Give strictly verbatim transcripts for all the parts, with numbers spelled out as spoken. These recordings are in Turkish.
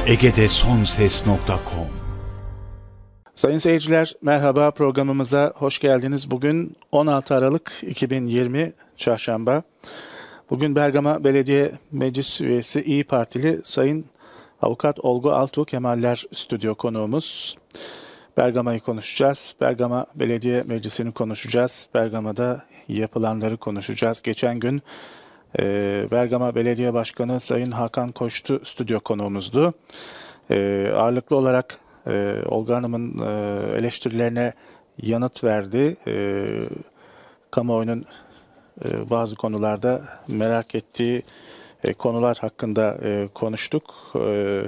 egede son ses nokta com. Sayın seyirciler, merhaba, programımıza hoş geldiniz. Bugün on altı Aralık iki bin yirmi Çarşamba. Bugün Bergama Belediye Meclis Üyesi İyi Partili Sayın Avukat Olgu Altuğ Kemaller stüdyo konuğumuz. Bergama'yı konuşacağız. Bergama Belediye Meclisi'ni konuşacağız. Bergama'da yapılanları konuşacağız. Geçen gün e, Bergama Belediye Başkanı Sayın Hakan Koçtu stüdyo konuğumuzdu. E, ağırlıklı olarak e, Olgu Hanım'ın e, eleştirilerine yanıt verdi. E, kamuoyunun e, bazı konularda merak ettiği e, konular hakkında e, konuştuk. E,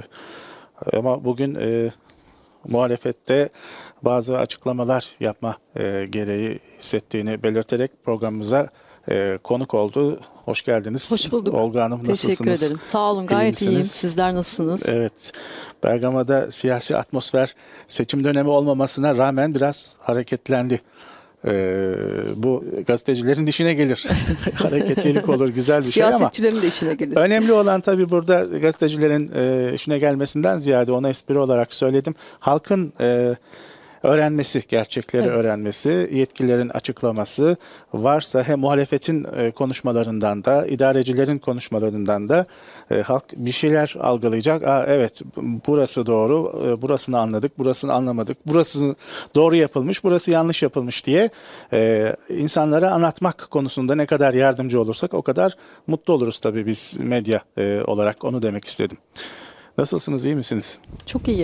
ama bugün e, muhalefette bazı açıklamalar yapma e, gereği hissettiğini belirterek programımıza e, konuk oldu. Hoş geldiniz. Hoş bulduk. Olgu Hanım, nasılsınız? Teşekkür ederim. Sağ olun, gayet iyiyim. Sizler nasılsınız? Evet. Bergama'da siyasi atmosfer seçim dönemi olmamasına rağmen biraz hareketlendi. Ee, bu gazetecilerin işine gelir. Hareketlilik olur, güzel bir şey ama siyasetçilerin de işine gelir. Önemli olan tabii burada gazetecilerin e, işine gelmesinden ziyade, ona espri olarak söyledim, halkın e, öğrenmesi, gerçekleri evet. öğrenmesi, yetkililerin açıklaması varsa hem muhalefetin e, konuşmalarından da, idarecilerin konuşmalarından da e, halk bir şeyler algılayacak. Aa, evet, burası doğru, e, burasını anladık, burasını anlamadık, burası doğru yapılmış, burası yanlış yapılmış diye e, insanlara anlatmak konusunda ne kadar yardımcı olursak o kadar mutlu oluruz tabii biz medya e, olarak, onu demek istedim. Nasılsınız, iyi misiniz? Çok iyiyim.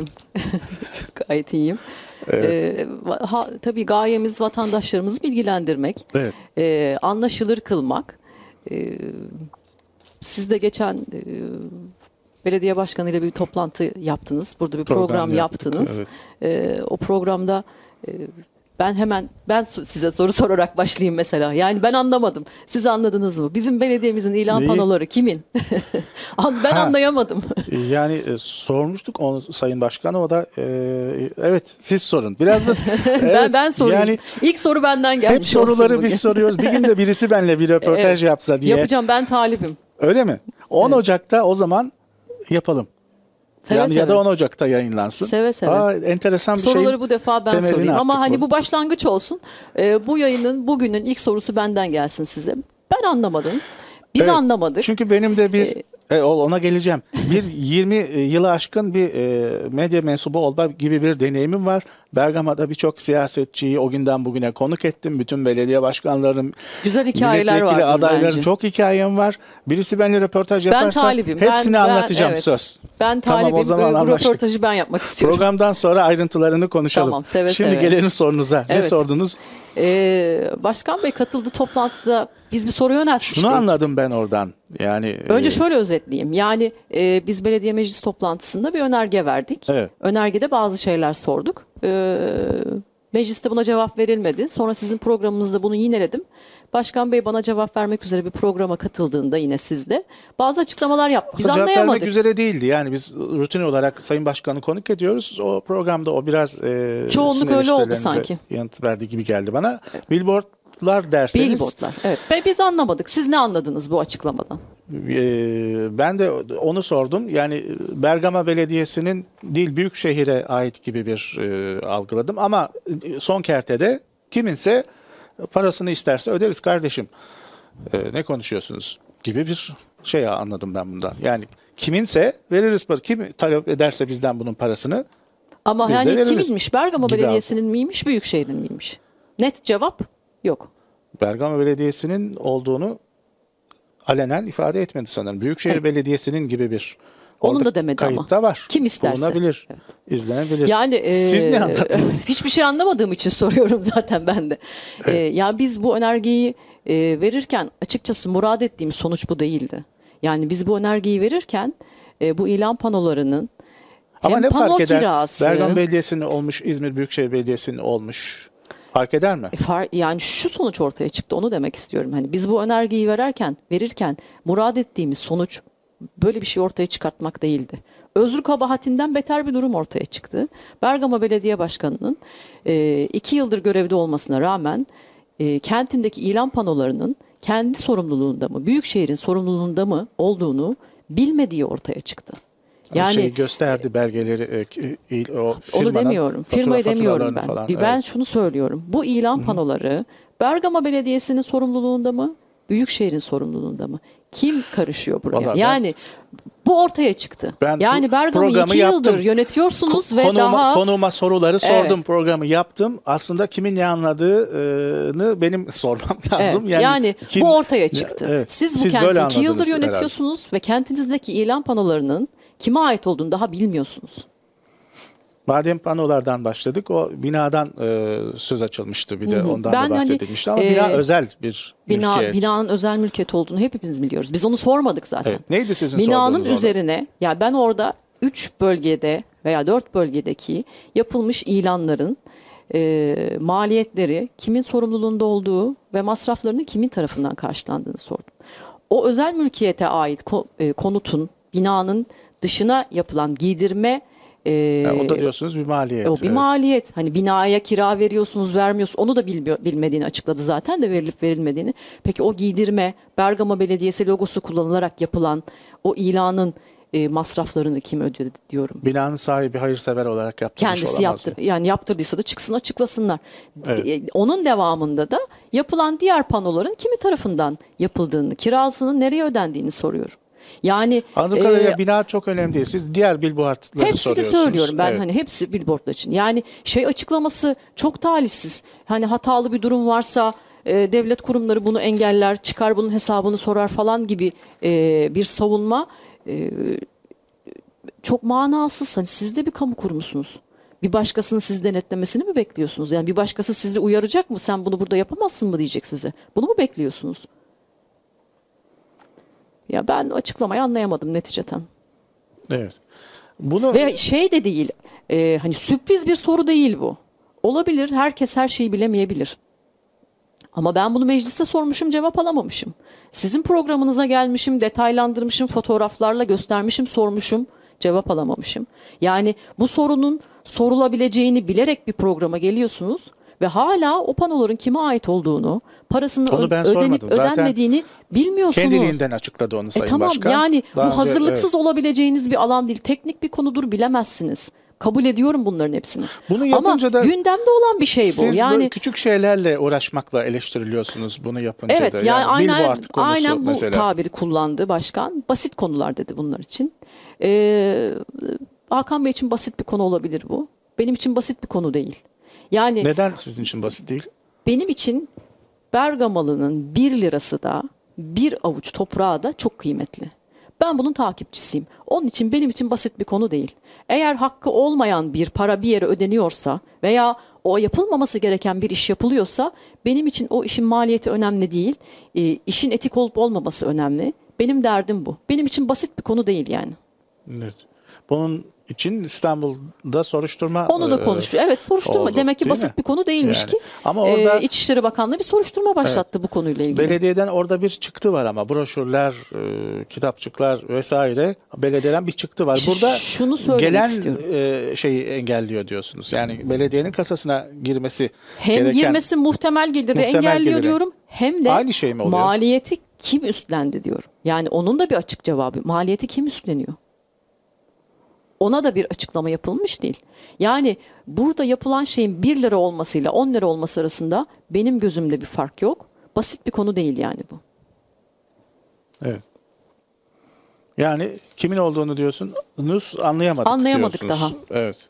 Gayet iyiyim. Evet. Ee, ha, tabii gayemiz vatandaşlarımızı bilgilendirmek, evet. e, anlaşılır kılmak. E, siz de geçen e, belediye başkanı ile bir toplantı yaptınız. Burada bir program, program yaptınız. Evet. E, o programda e, ben hemen ben size soru sorarak başlayayım mesela. Yani ben anlamadım. Siz anladınız mı? Bizim belediyemizin ilan Neyi? panoları kimin? Ben ha, anlayamadım. Yani e, sormuştuk onu Sayın Başkan'a, o da e, evet siz sorun. Biraz da evet, ben ben sorayım. Yani İlk soru benden gelmiş. Hep soruları biz soruyoruz. Bir gün de birisi benimle bir röportaj evet, yapsa diye. Yapacağım, ben talibim. Öyle mi? on evet. Ocak'ta o zaman yapalım. Seve yani seve. Ya da on Ocak'ta yayınlansın. Seve seve. Aa, enteresan bir şey. Soruları bu defa ben sorayım. Ama hani bu. bu başlangıç olsun. Ee, bu yayının bugünün ilk sorusu benden gelsin size. Ben anlamadım. Biz evet, anlamadık. Çünkü benim de bir ee, e, ona geleceğim. Bir yirmi yılı aşkın bir e, medya mensubu olma gibi bir deneyimim var. Bergama'da birçok siyasetçiyi o günden bugüne konuk ettim. Bütün belediye başkanlarının, güzel hikayeler var. Adayların çok hikayem var. Birisi benimle röportaj yaparsa ben talibim. hepsini ben, anlatacağım, evet. söz. Ben talibim. Tamam, o zaman bu röportajı ben yapmak istiyorum. Programdan sonra ayrıntılarını konuşalım. Tamam, seve Şimdi seve. gelelim sorunuza. Evet. Ne sordunuz? Ee, Başkan Bey katıldı toplantıda, biz bir soru yöneltmiştik. Şunu anladım ben oradan. Yani önce e... şöyle özetleyeyim. Yani e, biz belediye meclis toplantısında bir önerge verdik. Evet. Önergede bazı şeyler sorduk. E, mecliste buna cevap verilmedi. Sonra sizin programınızda bunu yineledim. Başkan Bey bana cevap vermek üzere bir programa katıldığında yine sizde bazı açıklamalar yaptı. Biz cevap anlayamadık. Vermek üzere değildi. Yani biz rutin olarak Sayın Başkan'ı konuk ediyoruz. O programda o biraz e, çoğunluk öyle oldu sanki. Yanıt verdiği gibi geldi bana. Evet. Billboardlar derseniz. Billboardlar. Evet. Ve biz anlamadık. Siz ne anladınız bu açıklamadan? E, ben de onu sordum. Yani Bergama Belediyesi'nin değil, Büyükşehir'e ait gibi bir e, algıladım. Ama son kertede kiminse parasını isterse öderiz kardeşim. Ee, ne konuşuyorsunuz gibi bir şey anladım ben bundan. Yani kiminse veririz para. Kim talep ederse bizden bunun parasını. Ama yani kiminmiş? Bergama Belediyesi'nin miymiş, Büyükşehir'in miymiş? Net cevap yok. Bergama Belediyesi'nin olduğunu alenen ifade etmedi sanırım. Büyükşehir evet. Belediyesi'nin gibi bir onun da demedi ama. Kayıtta var. Kim isterse. Bulunabilir. Evet. İzlenebilir. Yani e, siz ne anladınız? Hiçbir şey anlamadığım için soruyorum zaten ben de. Evet. E, yani biz bu önergeyi e, verirken açıkçası murad ettiğimiz sonuç bu değildi. Yani biz bu önergeyi verirken e, bu ilan panolarının ama hem ne pano fark eder? kirası, Bergama Belediyesi'nin olmuş, İzmir Büyükşehir Belediyesi'nin olmuş. Fark eder mi? E, far, yani şu sonuç ortaya çıktı, onu demek istiyorum. Hani biz bu önergeyi verirken, verirken murad ettiğimiz sonuç böyle bir şey ortaya çıkartmak değildi. Özrü kabahatinden beter bir durum ortaya çıktı. Bergama Belediye Başkanı'nın e, iki yıldır görevde olmasına rağmen e, kentindeki ilan panolarının kendi sorumluluğunda mı, Büyükşehir'in sorumluluğunda mı olduğunu bilmediği ortaya çıktı. Yani şey gösterdi belgeleri, o onu demiyorum. Firmayı demiyorum ben. Falan. Ben evet. şunu söylüyorum. Bu ilan panoları Bergama Belediyesi'nin sorumluluğunda mı? Büyükşehir'in sorumluluğunda mı? Kim karışıyor buraya? Vallahi yani ben, bu ortaya çıktı. Yani Bergama'yı iki yıldır yaptım. yönetiyorsunuz Ko- ve konuma, daha... Konuma soruları sordum, evet. Programı yaptım. Aslında kimin ne anladığını benim sormam lazım. Evet. Yani, yani kim, bu ortaya çıktı. Evet. Siz bu Siz kenti iki yıldır yönetiyorsunuz herhalde. Ve kentinizdeki ilan panolarının kime ait olduğunu daha bilmiyorsunuz. Madem panolardan başladık, o binadan e, söz açılmıştı bir de Hı-hı. ondan ben da bahsedilmişti hani, ama bina e, özel bir bina, mülkiyet. Binanın özel mülkiyet olduğunu hepimiz biliyoruz. Biz onu sormadık zaten. Evet. Neydi sizin binanın sorduğunuz orada? Üzerine, ya ben orada üç bölgede veya dört bölgedeki yapılmış ilanların e, maliyetleri, kimin sorumluluğunda olduğu ve masraflarının kimin tarafından karşılandığını sordum. O özel mülkiyete ait ko, e, konutun, binanın dışına yapılan giydirme Ee, yani o da diyorsunuz bir maliyet. O bir evet. maliyet. Hani binaya kira veriyorsunuz, vermiyorsunuz. Onu da bilmiyor, bilmediğini açıkladı zaten de verilip verilmediğini. Peki o giydirme, Bergama Belediyesi logosu kullanılarak yapılan o ilanın e, masraflarını kim ödedi diyorum. Binanın sahibi hayırsever olarak yaptırmış Kendisi olamaz yaptır, mı? Yani yaptırdıysa da çıksın açıklasınlar. Evet. Onun devamında da yapılan diğer panoların kimi tarafından yapıldığını, kirasının nereye ödendiğini soruyorum. Yani anladığım kadarıyla e, bina çok önemli değil. Siz diğer billboardları soruyorsunuz. Hepsini söylüyorum ben evet. Hani hepsi billboardlar için. Yani şey açıklaması çok talihsiz. Hani hatalı bir durum varsa e, devlet kurumları bunu engeller, çıkar bunun hesabını sorar falan gibi e, bir savunma e, çok manasız. Hani siz de bir kamu kurumusunuz. Bir başkasının sizi denetlemesini mi bekliyorsunuz? Yani bir başkası sizi uyaracak mı? Sen bunu burada yapamazsın mı diyecek size. Bunu mu bekliyorsunuz? Ya ben açıklamayı anlayamadım neticeten. Evet. Bunu ve şey de değil. E, hani sürpriz bir soru değil bu. Olabilir. Herkes her şeyi bilemeyebilir. Ama ben bunu mecliste sormuşum, cevap alamamışım. Sizin programınıza gelmişim, detaylandırmışım, fotoğraflarla göstermişim, sormuşum, cevap alamamışım. Yani bu sorunun sorulabileceğini bilerek bir programa geliyorsunuz ve hala o panoların kime ait olduğunu, parasının ö- ödenip ödenmediğini bilmiyorsunuz. Kendiliğinden açıkladı onu Sayın e tamam, Başkan. Yani Daha bu hazırlıksız evet. olabileceğiniz bir alan değil. Teknik bir konudur, bilemezsiniz. Kabul ediyorum bunların hepsini. Bunu yapınca Ama da gündemde olan bir şey bu. Siz yani küçük şeylerle uğraşmakla eleştiriliyorsunuz bunu yapınca evet, da. Yani yani aynen, aynen bu mesela. tabiri kullandı başkan. Basit konular dedi bunlar için. Ee, Hakan Bey için basit bir konu olabilir bu. Benim için basit bir konu değil. Yani neden sizin için basit değil? Benim için Bergamalı'nın bir lirası da bir avuç toprağı da çok kıymetli. Ben bunun takipçisiyim. Onun için benim için basit bir konu değil. Eğer hakkı olmayan bir para bir yere ödeniyorsa veya o yapılmaması gereken bir iş yapılıyorsa benim için o işin maliyeti önemli değil. E, işin etik olup olmaması önemli. Benim derdim bu. Benim için basit bir konu değil yani. Evet. Bunun için İstanbul'da soruşturma onu da konuştu. Evet, soruşturma. Oldu, Demek ki basit mi? bir konu değilmiş yani. ki. Ama orada e, İçişleri Bakanlığı bir soruşturma başlattı evet. bu konuyla ilgili. Belediyeden orada bir çıktı var ama broşürler, e, kitapçıklar vesaire belediyeden bir çıktı var. Burada şunu söylemek gelen istiyorum. E, şeyi engelliyor diyorsunuz. Yani belediyenin kasasına girmesi hem gereken, girmesi muhtemel geliri muhtemel engelliyor geliri. diyorum. Hem de aynı şey mi oluyor? Maliyeti kim üstlendi diyorum. Yani onun da bir açık cevabı. Maliyeti kim üstleniyor? Ona da bir açıklama yapılmış değil. Yani burada yapılan şeyin bir lira olmasıyla on lira olması arasında benim gözümde bir fark yok. Basit bir konu değil yani bu. Evet. Yani kimin olduğunu diyorsunuz anlayamadık Anlayamadık diyorsunuz. daha. Evet.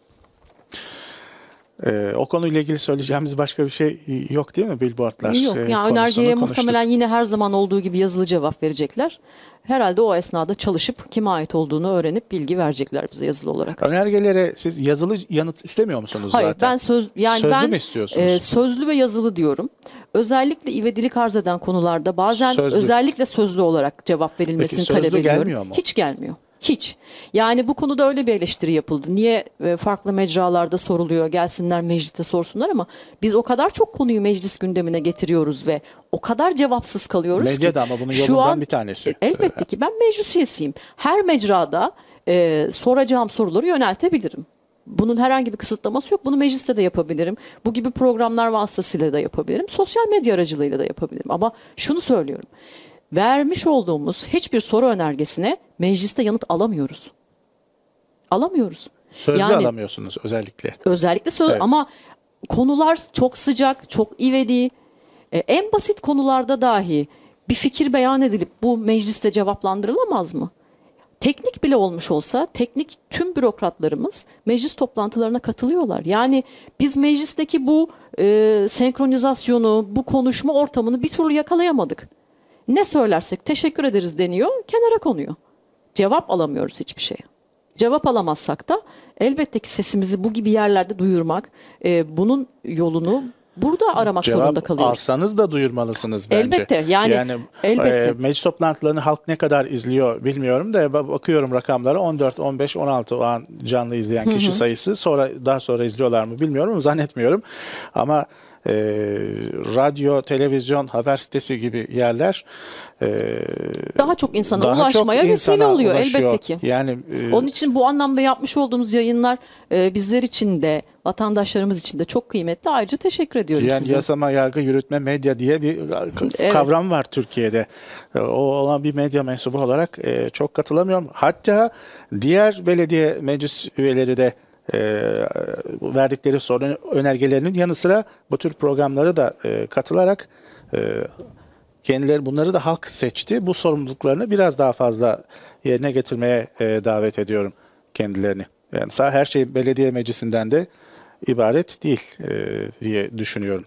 Ee, o konuyla ilgili söyleyeceğimiz başka bir şey yok değil mi? Billboardlar Yok. E, yani önergeye muhtemelen yine her zaman olduğu gibi yazılı cevap verecekler. Herhalde o esnada çalışıp kime ait olduğunu öğrenip bilgi verecekler bize yazılı olarak. Önergelere siz yazılı yanıt istemiyor musunuz Hayır, zaten? Hayır, ben söz yani sözlü ben mü istiyorsunuz? E, sözlü ve yazılı diyorum. Özellikle ivedilik arz eden konularda bazen sözlü. özellikle sözlü olarak cevap verilmesini Peki, talep ediyorum. Gelmiyor mu? Hiç gelmiyor. Hiç. Yani bu konuda öyle bir eleştiri yapıldı. Niye farklı mecralarda soruluyor, gelsinler mecliste sorsunlar ama biz o kadar çok konuyu meclis gündemine getiriyoruz ve o kadar cevapsız kalıyoruz Medyada ki. ama bunun yolundan an, bir tanesi. Elbette ki ben meclis üyesiyim. Her mecrada e, soracağım soruları yöneltebilirim. Bunun herhangi bir kısıtlaması yok. Bunu mecliste de yapabilirim. Bu gibi programlar vasıtasıyla da yapabilirim. Sosyal medya aracılığıyla da yapabilirim. Ama şunu söylüyorum. Vermiş olduğumuz hiçbir soru önergesine mecliste yanıt alamıyoruz. Alamıyoruz. Sözlü yani, alamıyorsunuz özellikle. Özellikle söz evet. Ama konular çok sıcak, çok ivedi. Ee, en basit konularda dahi bir fikir beyan edilip bu mecliste cevaplandırılamaz mı? Teknik bile olmuş olsa teknik tüm bürokratlarımız meclis toplantılarına katılıyorlar. Yani biz meclisteki bu e, senkronizasyonu, bu konuşma ortamını bir türlü yakalayamadık. Ne söylersek teşekkür ederiz deniyor, kenara konuyor. Cevap alamıyoruz hiçbir şeye. Cevap alamazsak da elbette ki sesimizi bu gibi yerlerde duyurmak, e, bunun yolunu burada aramak Cevap zorunda kalıyoruz. alsanız da duyurmalısınız bence. Elbette yani, yani elbette. E, meclis toplantılarını halk ne kadar izliyor bilmiyorum da bakıyorum rakamlara on dört, on beş, on altı o an canlı izleyen kişi hı hı. sayısı. Sonra daha sonra izliyorlar mı bilmiyorum ama zannetmiyorum. Ama e, radyo, televizyon, haber sitesi gibi yerler e, daha çok insana daha ulaşmaya çok vesile oluyor ulaşıyor. Elbette ki. Yani e, onun için bu anlamda yapmış olduğumuz yayınlar e, bizler için de vatandaşlarımız için de çok kıymetli. Ayrıca teşekkür ediyorum yani size. Yasama, yargı, yürütme, medya diye bir evet. kavram var Türkiye'de. O olan bir medya mensubu olarak e, çok katılamıyorum. Hatta diğer belediye meclis üyeleri de e, verdikleri sorun önergelerinin yanı sıra bu tür programlara da e, katılarak e, kendileri bunları da halk seçti. Bu sorumluluklarını biraz daha fazla yerine getirmeye e, davet ediyorum kendilerini. Yani sağ her şey belediye meclisinden de ibaret değil e, diye düşünüyorum.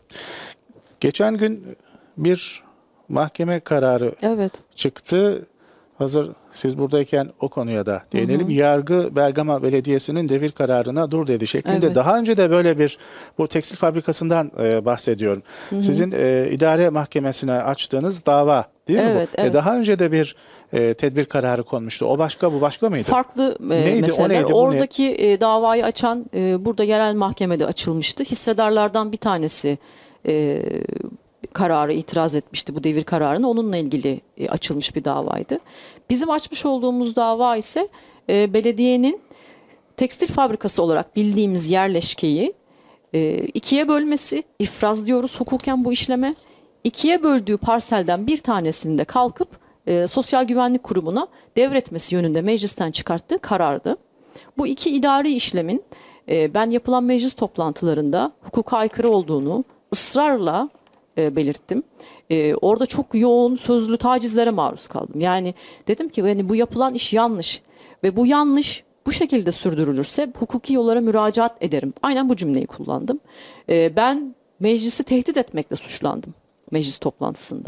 Geçen gün bir mahkeme kararı evet. çıktı. Hazır siz buradayken o konuya da değinelim. Hı hı. Yargı Bergama Belediyesi'nin devir kararına dur dedi şeklinde. Evet. Daha önce de böyle bir bu tekstil fabrikasından e, bahsediyorum. Hı hı. Sizin e, idare mahkemesine açtığınız dava değil mi evet, bu? Evet. E, daha önce de bir e, tedbir kararı konmuştu. O başka bu başka mıydı? Farklı e, neydi? Meseleler. O neydi? Oradaki e, davayı açan e, burada yerel mahkemede açılmıştı. Hissedarlardan bir tanesi e, kararı itiraz etmişti, bu devir kararına. Onunla ilgili e, açılmış bir davaydı. Bizim açmış olduğumuz dava ise e, belediyenin tekstil fabrikası olarak bildiğimiz yerleşkeyi e, ikiye bölmesi, ifraz diyoruz hukuken bu işleme. İkiye böldüğü parselden bir tanesini de kalkıp e, Sosyal Güvenlik Kurumu'na devretmesi yönünde meclisten çıkarttığı karardı. Bu iki idari işlemin e, ben yapılan meclis toplantılarında hukuka aykırı olduğunu ısrarla e, belirttim. E, orada çok yoğun sözlü tacizlere maruz kaldım. Yani dedim ki yani bu yapılan iş yanlış ve bu yanlış bu şekilde sürdürülürse hukuki yollara müracaat ederim. Aynen bu cümleyi kullandım. E, ben meclisi tehdit etmekle suçlandım meclis toplantısında.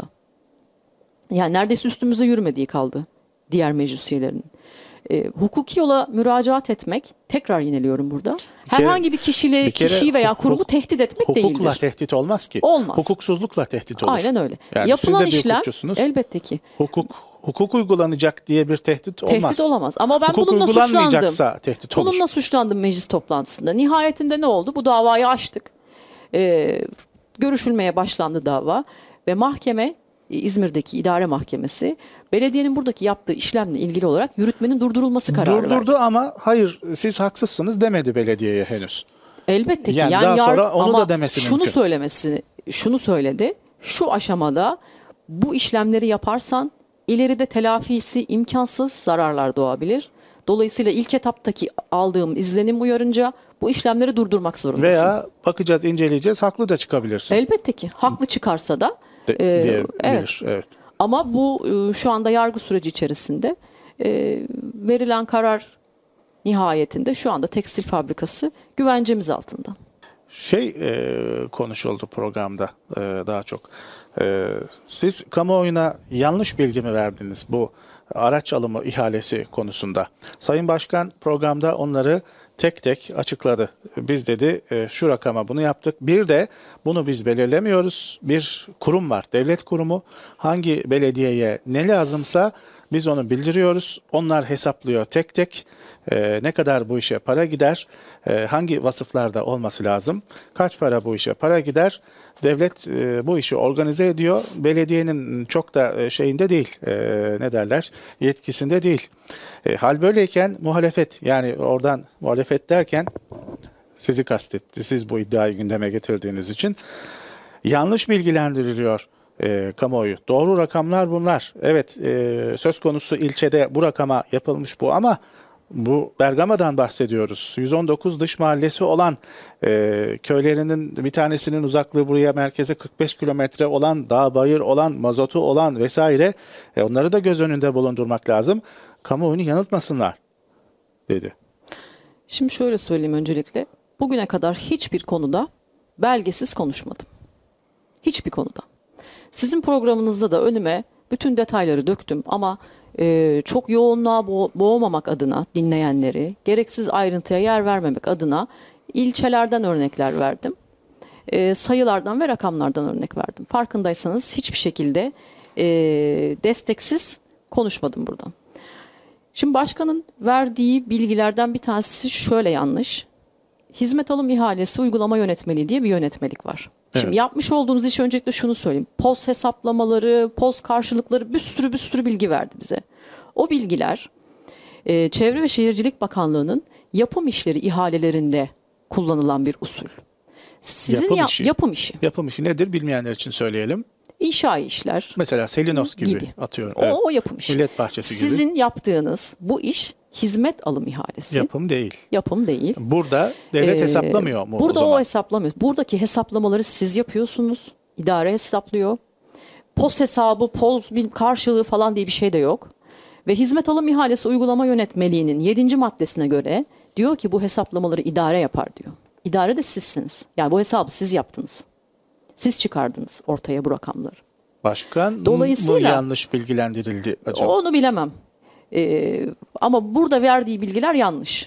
Yani neredeyse üstümüze yürümediği kaldı diğer meclis üyelerinin. E, hukuki yola müracaat etmek, tekrar yineliyorum burada, bir herhangi kere, bir kişiyle, bir kişiyi veya kurumu hukuk, tehdit etmek hukukla değildir. Hukukla tehdit olmaz ki. Olmaz. Hukuksuzlukla tehdit olur. Aynen öyle. Yani yapılan işlem elbette ki. Hukuk hukuk uygulanacak diye bir tehdit olmaz. Tehdit olamaz. Ama ben hukuk bununla uygulanmayacaksa tehdit olur. Bununla suçlandım meclis toplantısında. Nihayetinde ne oldu? Bu davayı açtık. Ee, görüşülmeye başlandı dava ve mahkeme, İzmir'deki idare mahkemesi belediyenin buradaki yaptığı işlemle ilgili olarak yürütmenin durdurulması kararı verdi. Durdurdu ama hayır siz haksızsınız demedi belediyeye henüz. Elbette ki. Yani, yani daha sonra onu ama da demesi şunu mümkün. söylemesi, şunu söyledi. Şu aşamada bu işlemleri yaparsan ileride telafisi imkansız zararlar doğabilir. Dolayısıyla ilk etaptaki aldığım izlenim uyarınca bu işlemleri durdurmak zorundasın. Veya bakacağız, inceleyeceğiz, haklı da çıkabilirsin. Elbette ki. Haklı çıkarsa da De, e, diyebilir. Evet. evet. Ama bu e, şu anda yargı süreci içerisinde e, verilen karar nihayetinde şu anda tekstil fabrikası güvencemiz altında. Şey e, konuşuldu programda e, daha çok. E, siz kamuoyuna yanlış bilgi mi verdiniz bu araç alımı ihalesi konusunda? Sayın Başkan programda onları tek tek açıkladı. Biz dedi e, şu rakama bunu yaptık. Bir de bunu biz belirlemiyoruz. Bir kurum var, devlet kurumu. Hangi belediyeye ne lazımsa biz onu bildiriyoruz. Onlar hesaplıyor tek tek. E, ne kadar bu işe para gider, e, hangi vasıflarda olması lazım, kaç para bu işe para gider. Devlet e, bu işi organize ediyor. Belediyenin çok da e, şeyinde değil, e, ne derler, yetkisinde değil. E, hal böyleyken muhalefet, yani oradan muhalefet derken sizi kastetti. Siz bu iddiayı gündeme getirdiğiniz için yanlış bilgilendiriliyor e, kamuoyu. Doğru rakamlar bunlar. Evet, e, söz konusu ilçede bu rakama yapılmış bu ama Bu Bergama'dan bahsediyoruz. yüz on dokuz dış mahallesi olan e, köylerinin bir tanesinin uzaklığı buraya merkeze kırk beş kilometre olan, dağ bayır olan, mazotu olan vesaire. E, onları da göz önünde bulundurmak lazım. Kamuoyunu yanıltmasınlar dedi. Şimdi şöyle söyleyeyim öncelikle. Bugüne kadar hiçbir konuda belgesiz konuşmadım. Hiçbir konuda. Sizin programınızda da önüme bütün detayları döktüm ama e, çok yoğunluğa bo- boğmamak adına dinleyenleri, gereksiz ayrıntıya yer vermemek adına ilçelerden örnekler verdim. E, sayılardan ve rakamlardan örnek verdim. Farkındaysanız hiçbir şekilde e, desteksiz konuşmadım buradan. Şimdi başkanın verdiği bilgilerden bir tanesi şöyle yanlış. Hizmet alım ihalesi uygulama yönetmeliği diye bir yönetmelik var. Evet. Şimdi yapmış olduğumuz iş öncelikle şunu söyleyeyim. Poz hesaplamaları, poz karşılıkları bir sürü bir sürü bilgi verdi bize. O bilgiler e, Çevre ve Şehircilik Bakanlığı'nın yapım işleri ihalelerinde kullanılan bir usul. Sizin yapım, ya- işi. yapım işi. Yapım işi nedir bilmeyenler için söyleyelim. İnşai işler. Mesela Selinos gibi, gibi. atıyorum. O, Evet. o yapım işi. Millet Bahçesi gibi. Sizin yaptığınız bu iş hizmet alım ihalesi. Yapım değil. Yapım değil. Burada devlet Ee, hesaplamıyor mu Burada o zaman? o hesaplamıyor. Buradaki hesaplamaları siz yapıyorsunuz. İdare hesaplıyor. Poz hesabı, poz karşılığı falan diye bir şey de yok. Ve hizmet alım ihalesi uygulama yönetmeliğinin yedinci maddesine göre diyor ki bu hesaplamaları idare yapar diyor. İdare de sizsiniz. Yani bu hesabı siz yaptınız. Siz çıkardınız ortaya bu rakamları. Başkan Dolayısıyla- mı yanlış bilgilendirildi acaba? Onu bilemem. Ee, ama burada verdiği bilgiler yanlış.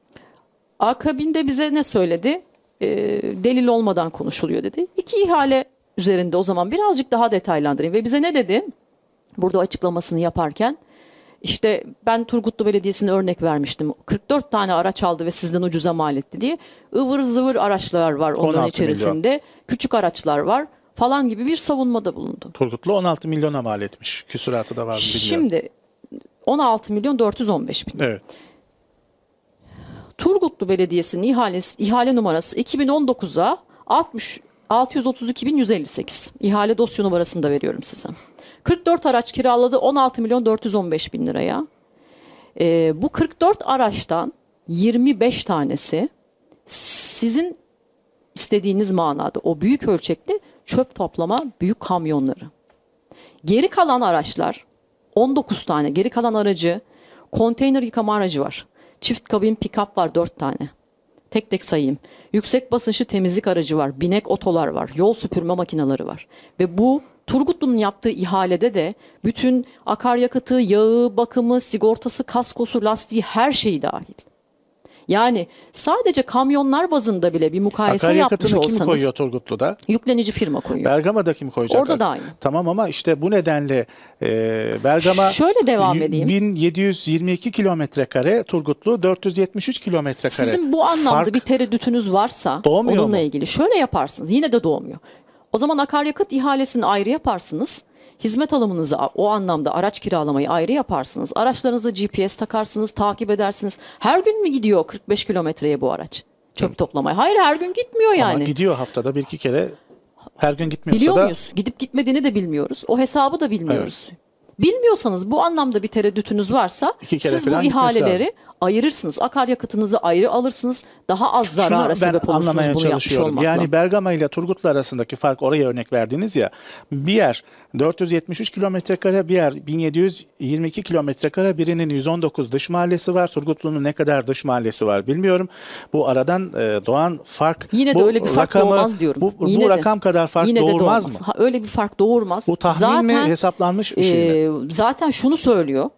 Akabinde bize ne söyledi? Ee, delil olmadan konuşuluyor dedi. İki ihale üzerinde o zaman birazcık daha detaylandırayım. Ve bize ne dedi? Burada açıklamasını yaparken işte ben Turgutlu Belediyesi'ne örnek vermiştim. kırk dört tane araç aldı ve sizden ucuza mal etti diye. Ivır zıvır araçlar var onların içerisinde. Milyon. Küçük araçlar var falan gibi bir savunmada bulundu. Turgutlu on altı milyona mal etmiş. Küsuratı da var mı bilmiyorum. Şimdi on altı milyon dört yüz on beş bin. Evet. Turgutlu Belediyesi'nin ihalesi, ihale numarası iki bin on dokuza altmış altı yüz otuz iki bin yüz elli sekiz. İhale dosya numarasını da veriyorum size. kırk dört araç kiraladı on altı milyon dört yüz on beş bin liraya. Ee, bu kırk dört araçtan yirmi beş tanesi sizin istediğiniz manada o büyük ölçekli çöp toplama büyük kamyonları. Geri kalan araçlar on dokuz tane geri kalan aracı konteyner yıkama aracı var. Çift kabin pick-up var dört tane. Tek tek sayayım. Yüksek basınçlı temizlik aracı var. Binek otolar var. Yol süpürme makineleri var. Ve bu Turgutlu'nun yaptığı ihalede de bütün akaryakıtı, yağı, bakımı, sigortası, kaskosu, lastiği her şeyi dahil. Yani sadece kamyonlar bazında bile bir mukayese yapmış Akaryakıtını olsanız. kim koyuyor Turgutlu'da? Yüklenici firma koyuyor. Bergama'da kim koyacak? Orada da aynı. Tamam ama işte bu nedenle e, Bergama Şöyle devam y- edeyim. bin yedi yüz yirmi iki kilometre kare, Turgutlu dört yüz yetmiş üç kilometre kare. Sizin bu anlamda Fark bir tereddütünüz varsa doğmuyor onunla mu? ilgili şöyle yaparsınız. Yine de doğmuyor. O zaman akaryakıt ihalesini ayrı yaparsınız. Hizmet alımınızı o anlamda araç kiralamayı ayrı yaparsınız. Araçlarınıza G P S takarsınız, takip edersiniz. Her gün mü gidiyor kırk beş kilometreye bu araç? Çöp toplamaya. Hayır, her gün gitmiyor yani. Ama gidiyor haftada bir iki kere. Her gün gitmiyorsa Biliyor da muyuz? Gidip gitmediğini de bilmiyoruz. O hesabı da bilmiyoruz. Bilmiyorsanız bu anlamda bir tereddütünüz varsa İki kere siz bu falan gitmesi ihaleleri lazım. ayırırsınız. Akaryakıtınızı ayrı alırsınız. Daha az zarara Şunu ben sebep olursunuz anlamaya bunu yapmış çalışıyorum. olmakla. Yani Bergama ile Turgutlu arasındaki fark, oraya örnek verdiniz ya. Bir yer dört yüz yetmiş üç kilometre kare, bir yer bin yedi yüz yirmi iki kilometre kare, birinin yüz on dokuz dış mahallesi var. Turgutlu'nun ne kadar dış mahallesi var bilmiyorum. Bu aradan e, doğan fark. Yine de bu öyle bir fark rakamı, doğmaz diyorum. Bu, bu Yine de- rakam kadar fark Yine de doğurmaz doğmaz. mı? Ha, öyle bir fark doğurmaz. Bu tahmin zaten, mi, hesaplanmış bir şey mi? e, Zaten şunu söylüyor.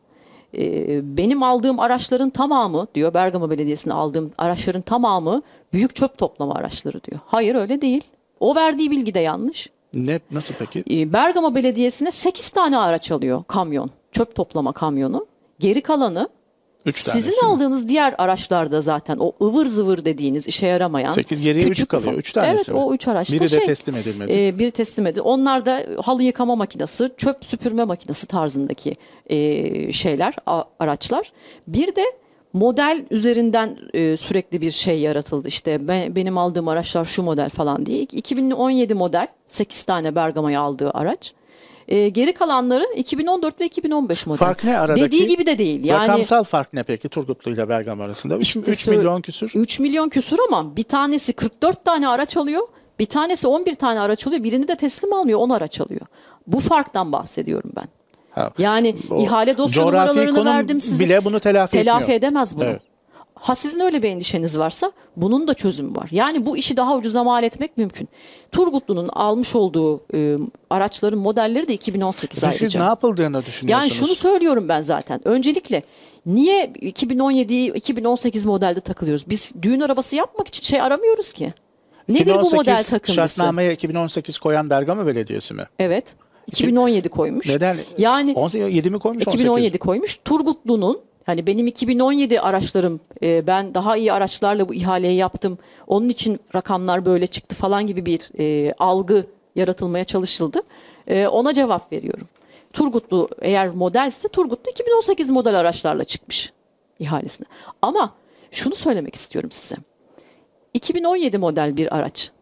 E, benim aldığım araçların tamamı diyor, Bergama Belediyesi'ne aldığım araçların tamamı büyük çöp toplama araçları diyor. Hayır, öyle değil. O verdiği bilgi de yanlış. Ne, nasıl peki? E, Bergama Belediyesi'ne sekiz tane araç alıyor kamyon. Çöp toplama kamyonu. Geri kalanı Üç sizin tanesi mi? aldığınız diğer araçlarda zaten o ıvır zıvır dediğiniz işe yaramayan. sekiz geriye üç küçük kalıyor. ufak- üç tanesi Evet, mi? o üç araçta Biri de şey, teslim edilmedi. e, biri teslim edildi. Onlar da halı yıkama makinesi, çöp süpürme makinesi tarzındaki e, şeyler, a- araçlar. Bir de model üzerinden e, sürekli bir şey yaratıldı. İşte ben, benim aldığım araçlar şu model falan diye. iki bin on yedi model sekiz tane Bergama'ya aldığı araç. E, geri kalanları iki bin on dört ve iki bin on beş model. Fark ne aradaki? Dediği gibi de değil. Yani, rakamsal fark ne peki Turgutlu ile Bergama arasında? İşte üç milyon küsür. üç milyon küsür ama bir tanesi kırk dört tane araç alıyor. Bir tanesi on bir tane araç alıyor. Birini de teslim almıyor, on araç alıyor. Bu farktan bahsediyorum ben. Ha, yani o ihale dosya coğrafi numaralarını konum verdim size. bile bunu telafi, telafi etmiyor. edemez bunu. Evet. Ha sizin öyle bir endişeniz varsa bunun da çözümü var. Yani bu işi daha ucuza mal etmek mümkün. Turgutlu'nun almış olduğu e, araçların modelleri de iki bin on sekiz ayrıca. Siz ne yapıldığını düşünüyorsunuz? Yani şunu söylüyorum ben zaten. Öncelikle niye iki bin on yedi iki bin on sekiz modelde takılıyoruz? Biz düğün arabası yapmak için şey aramıyoruz ki. Nedir bu model takıntısı? Şartnameye iki bin on sekiz koyan Bergama Belediyesi mi? Evet. iki bin on yedi koymuş. Neden? Yani on yedi mi koymuş? iki bin on yedi koymuş. Turgutlu'nun hani benim iki bin on yedi araçlarım e, ben daha iyi araçlarla bu ihaleyi yaptım. Onun için rakamlar böyle çıktı falan gibi bir e, algı yaratılmaya çalışıldı. E, ona cevap veriyorum. Turgutlu eğer modelse Turgutlu iki bin on sekiz model araçlarla çıkmış ihalesine. Ama şunu söylemek istiyorum size. iki bin on yedi model bir araç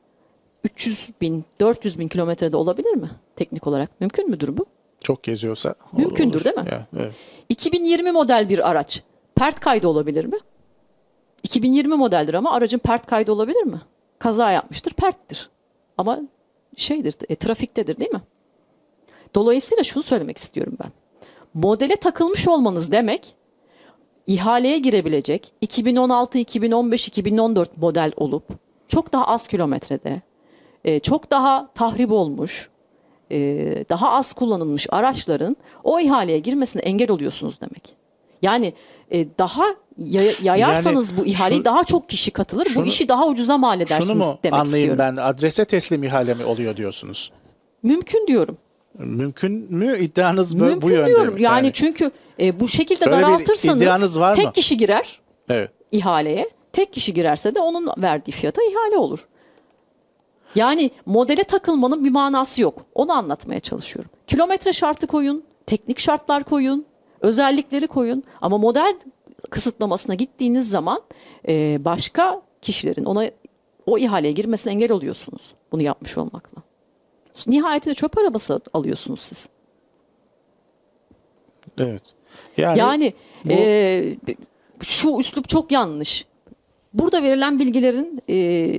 üç yüz bin dört yüz bin kilometrede olabilir mi teknik olarak? Mümkün müdür bu? Çok geziyorsa mümkündür olur. Değil mi? Ya, evet. iki bin yirmi model bir araç pert kaydı olabilir mi? iki bin yirmi modeldir ama aracın pert kaydı olabilir mi? Kaza yapmıştır, perttir. Ama şeydir, e, trafiktedir değil mi? Dolayısıyla şunu söylemek istiyorum ben. Modele takılmış olmanız demek ihaleye girebilecek iki bin on altı, iki bin on beş, iki bin on dört model olup çok daha az kilometrede, e, çok daha tahrip olmuş, e, daha az kullanılmış araçların o ihaleye girmesine engel oluyorsunuz demek. Yani e, daha yay- yayarsanız Yani bu ihaleyi şu- daha çok kişi katılır. şunu- bu işi daha ucuza mal edersiniz Şunu mu demek anlayayım istiyorum. ben? Adrese teslim ihale mi oluyor diyorsunuz? Mümkün diyorum. Mümkün mü? İddianız bu, Mümkün bu yönde diyorum. mi? Yani, çünkü e, bu şekilde Öyle bir daraltırsanız iddianız var mı? tek kişi girer Evet. ihaleye. Tek kişi girerse de onun verdiği fiyata ihale olur. Yani modele takılmanın bir manası yok. Onu anlatmaya çalışıyorum. Kilometre şartı koyun, teknik şartlar koyun, özellikleri koyun. Ama model kısıtlamasına gittiğiniz zaman e, başka kişilerin ona o ihaleye girmesine engel oluyorsunuz. Bunu yapmış olmakla. Nihayetinde çöp arabası alıyorsunuz siz. Evet. Yani, Yani bu- e, şu üslup çok yanlış. Burada verilen bilgilerin e,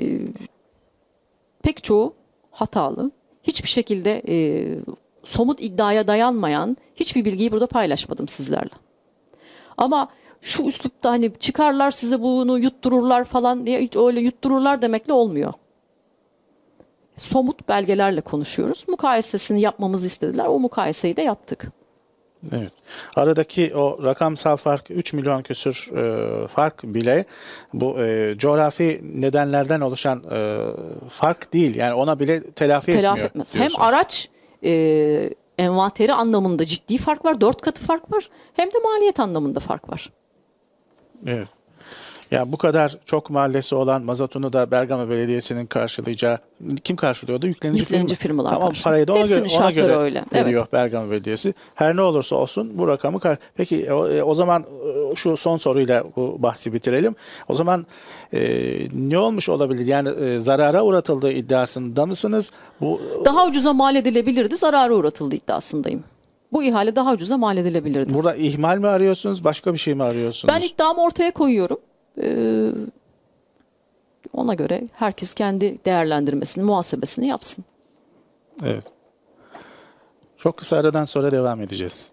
pek çoğu hatalı. Hiçbir şekilde e, somut iddiaya dayanmayan hiçbir bilgiyi burada paylaşmadım sizlerle. Ama şu üslupta hani çıkarlar size bunu yuttururlar falan diye öyle yuttururlar demekle olmuyor. Somut belgelerle konuşuyoruz. Mukayesesini yapmamızı istediler. O mukayeseyi de yaptık. Evet. Aradaki o rakamsal fark üç milyon küsür e, fark bile bu e, coğrafi nedenlerden oluşan e, fark değil. Yani ona bile telafi, Telafi etmiyor. etmez. Hem diyorsunuz. araç e, envanteri anlamında ciddi fark var. Dört katı fark var. Hem de maliyet anlamında fark var. Evet. Yani bu kadar çok mahallesi olan mazotunu da Bergama Belediyesi'nin karşılayacağı, kim karşılıyordu? Yüklenici, Yüklenici firma. firmalar Tamam, karşılıyor. parayı da ona Hepsinin göre, ona şartları göre öyle. veriyor Evet. Bergama Belediyesi. Her ne olursa olsun bu rakamı kar- Peki o, e, o zaman e, şu son soruyla bu bahsi bitirelim. O zaman e, ne olmuş olabilir? Yani e, zarara uğratıldığı iddiasında mısınız? Bu Daha ucuza mal edilebilirdi, zarara uğratıldı iddiasındayım. Bu ihale daha ucuza mal edilebilirdi. burada ihmal mi arıyorsunuz? Başka bir şey mi arıyorsunuz? Ben iddiamı ortaya koyuyorum. Ee, ona göre herkes kendi değerlendirmesini, muhasebesini yapsın. Evet. Çok kısa aradan sonra devam edeceğiz.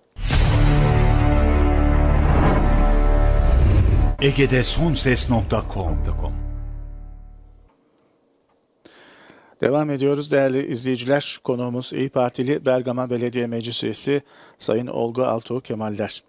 Ege'de son ses nokta com. Devam ediyoruz değerli izleyiciler. Konuğumuz İYİ Partili Bergama Belediye Meclis Üyesi Sayın Olgu Altuğ Kemaller.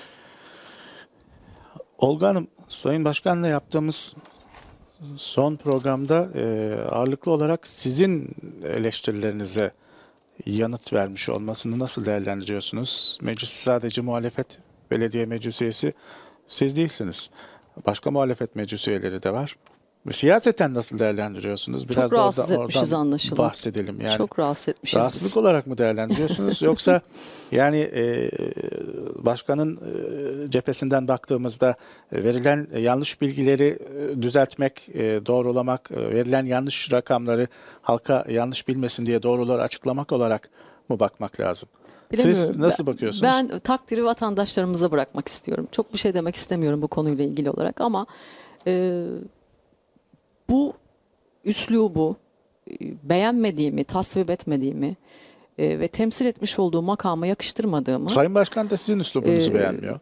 Olgu Hanım, Sayın Başkan'la yaptığımız son programda e, ağırlıklı olarak sizin eleştirilerinize yanıt vermiş olmasını nasıl değerlendiriyorsunuz? Meclis sadece muhalefet belediye meclis üyesi siz değilsiniz. Başka muhalefet meclis üyeleri de var. Siyaseten nasıl değerlendiriyorsunuz? Biraz Çok da rahatsız oradan, etmişiz oradan anlaşılan. bahsedelim. Yani Çok rahatsız etmişiz rahatsızlık biz. olarak mı değerlendiriyorsunuz? Yoksa yani e, başkanın e, cephesinden baktığımızda e, verilen yanlış bilgileri e, düzeltmek, e, doğrulamak, e, verilen yanlış rakamları halka yanlış bilmesin diye doğruları açıklamak olarak mu bakmak lazım? Siz nasıl bakıyorsunuz? Ben, ben takdiri vatandaşlarımıza bırakmak istiyorum. Çok bir şey demek istemiyorum bu konuyla ilgili olarak ama e, bu üslubu e, beğenmediğimi, tasvip etmediğimi e, ve temsil etmiş olduğu makama yakıştırmadığımı... Sayın Başkan da sizin üslubunuzu e, beğenmiyor.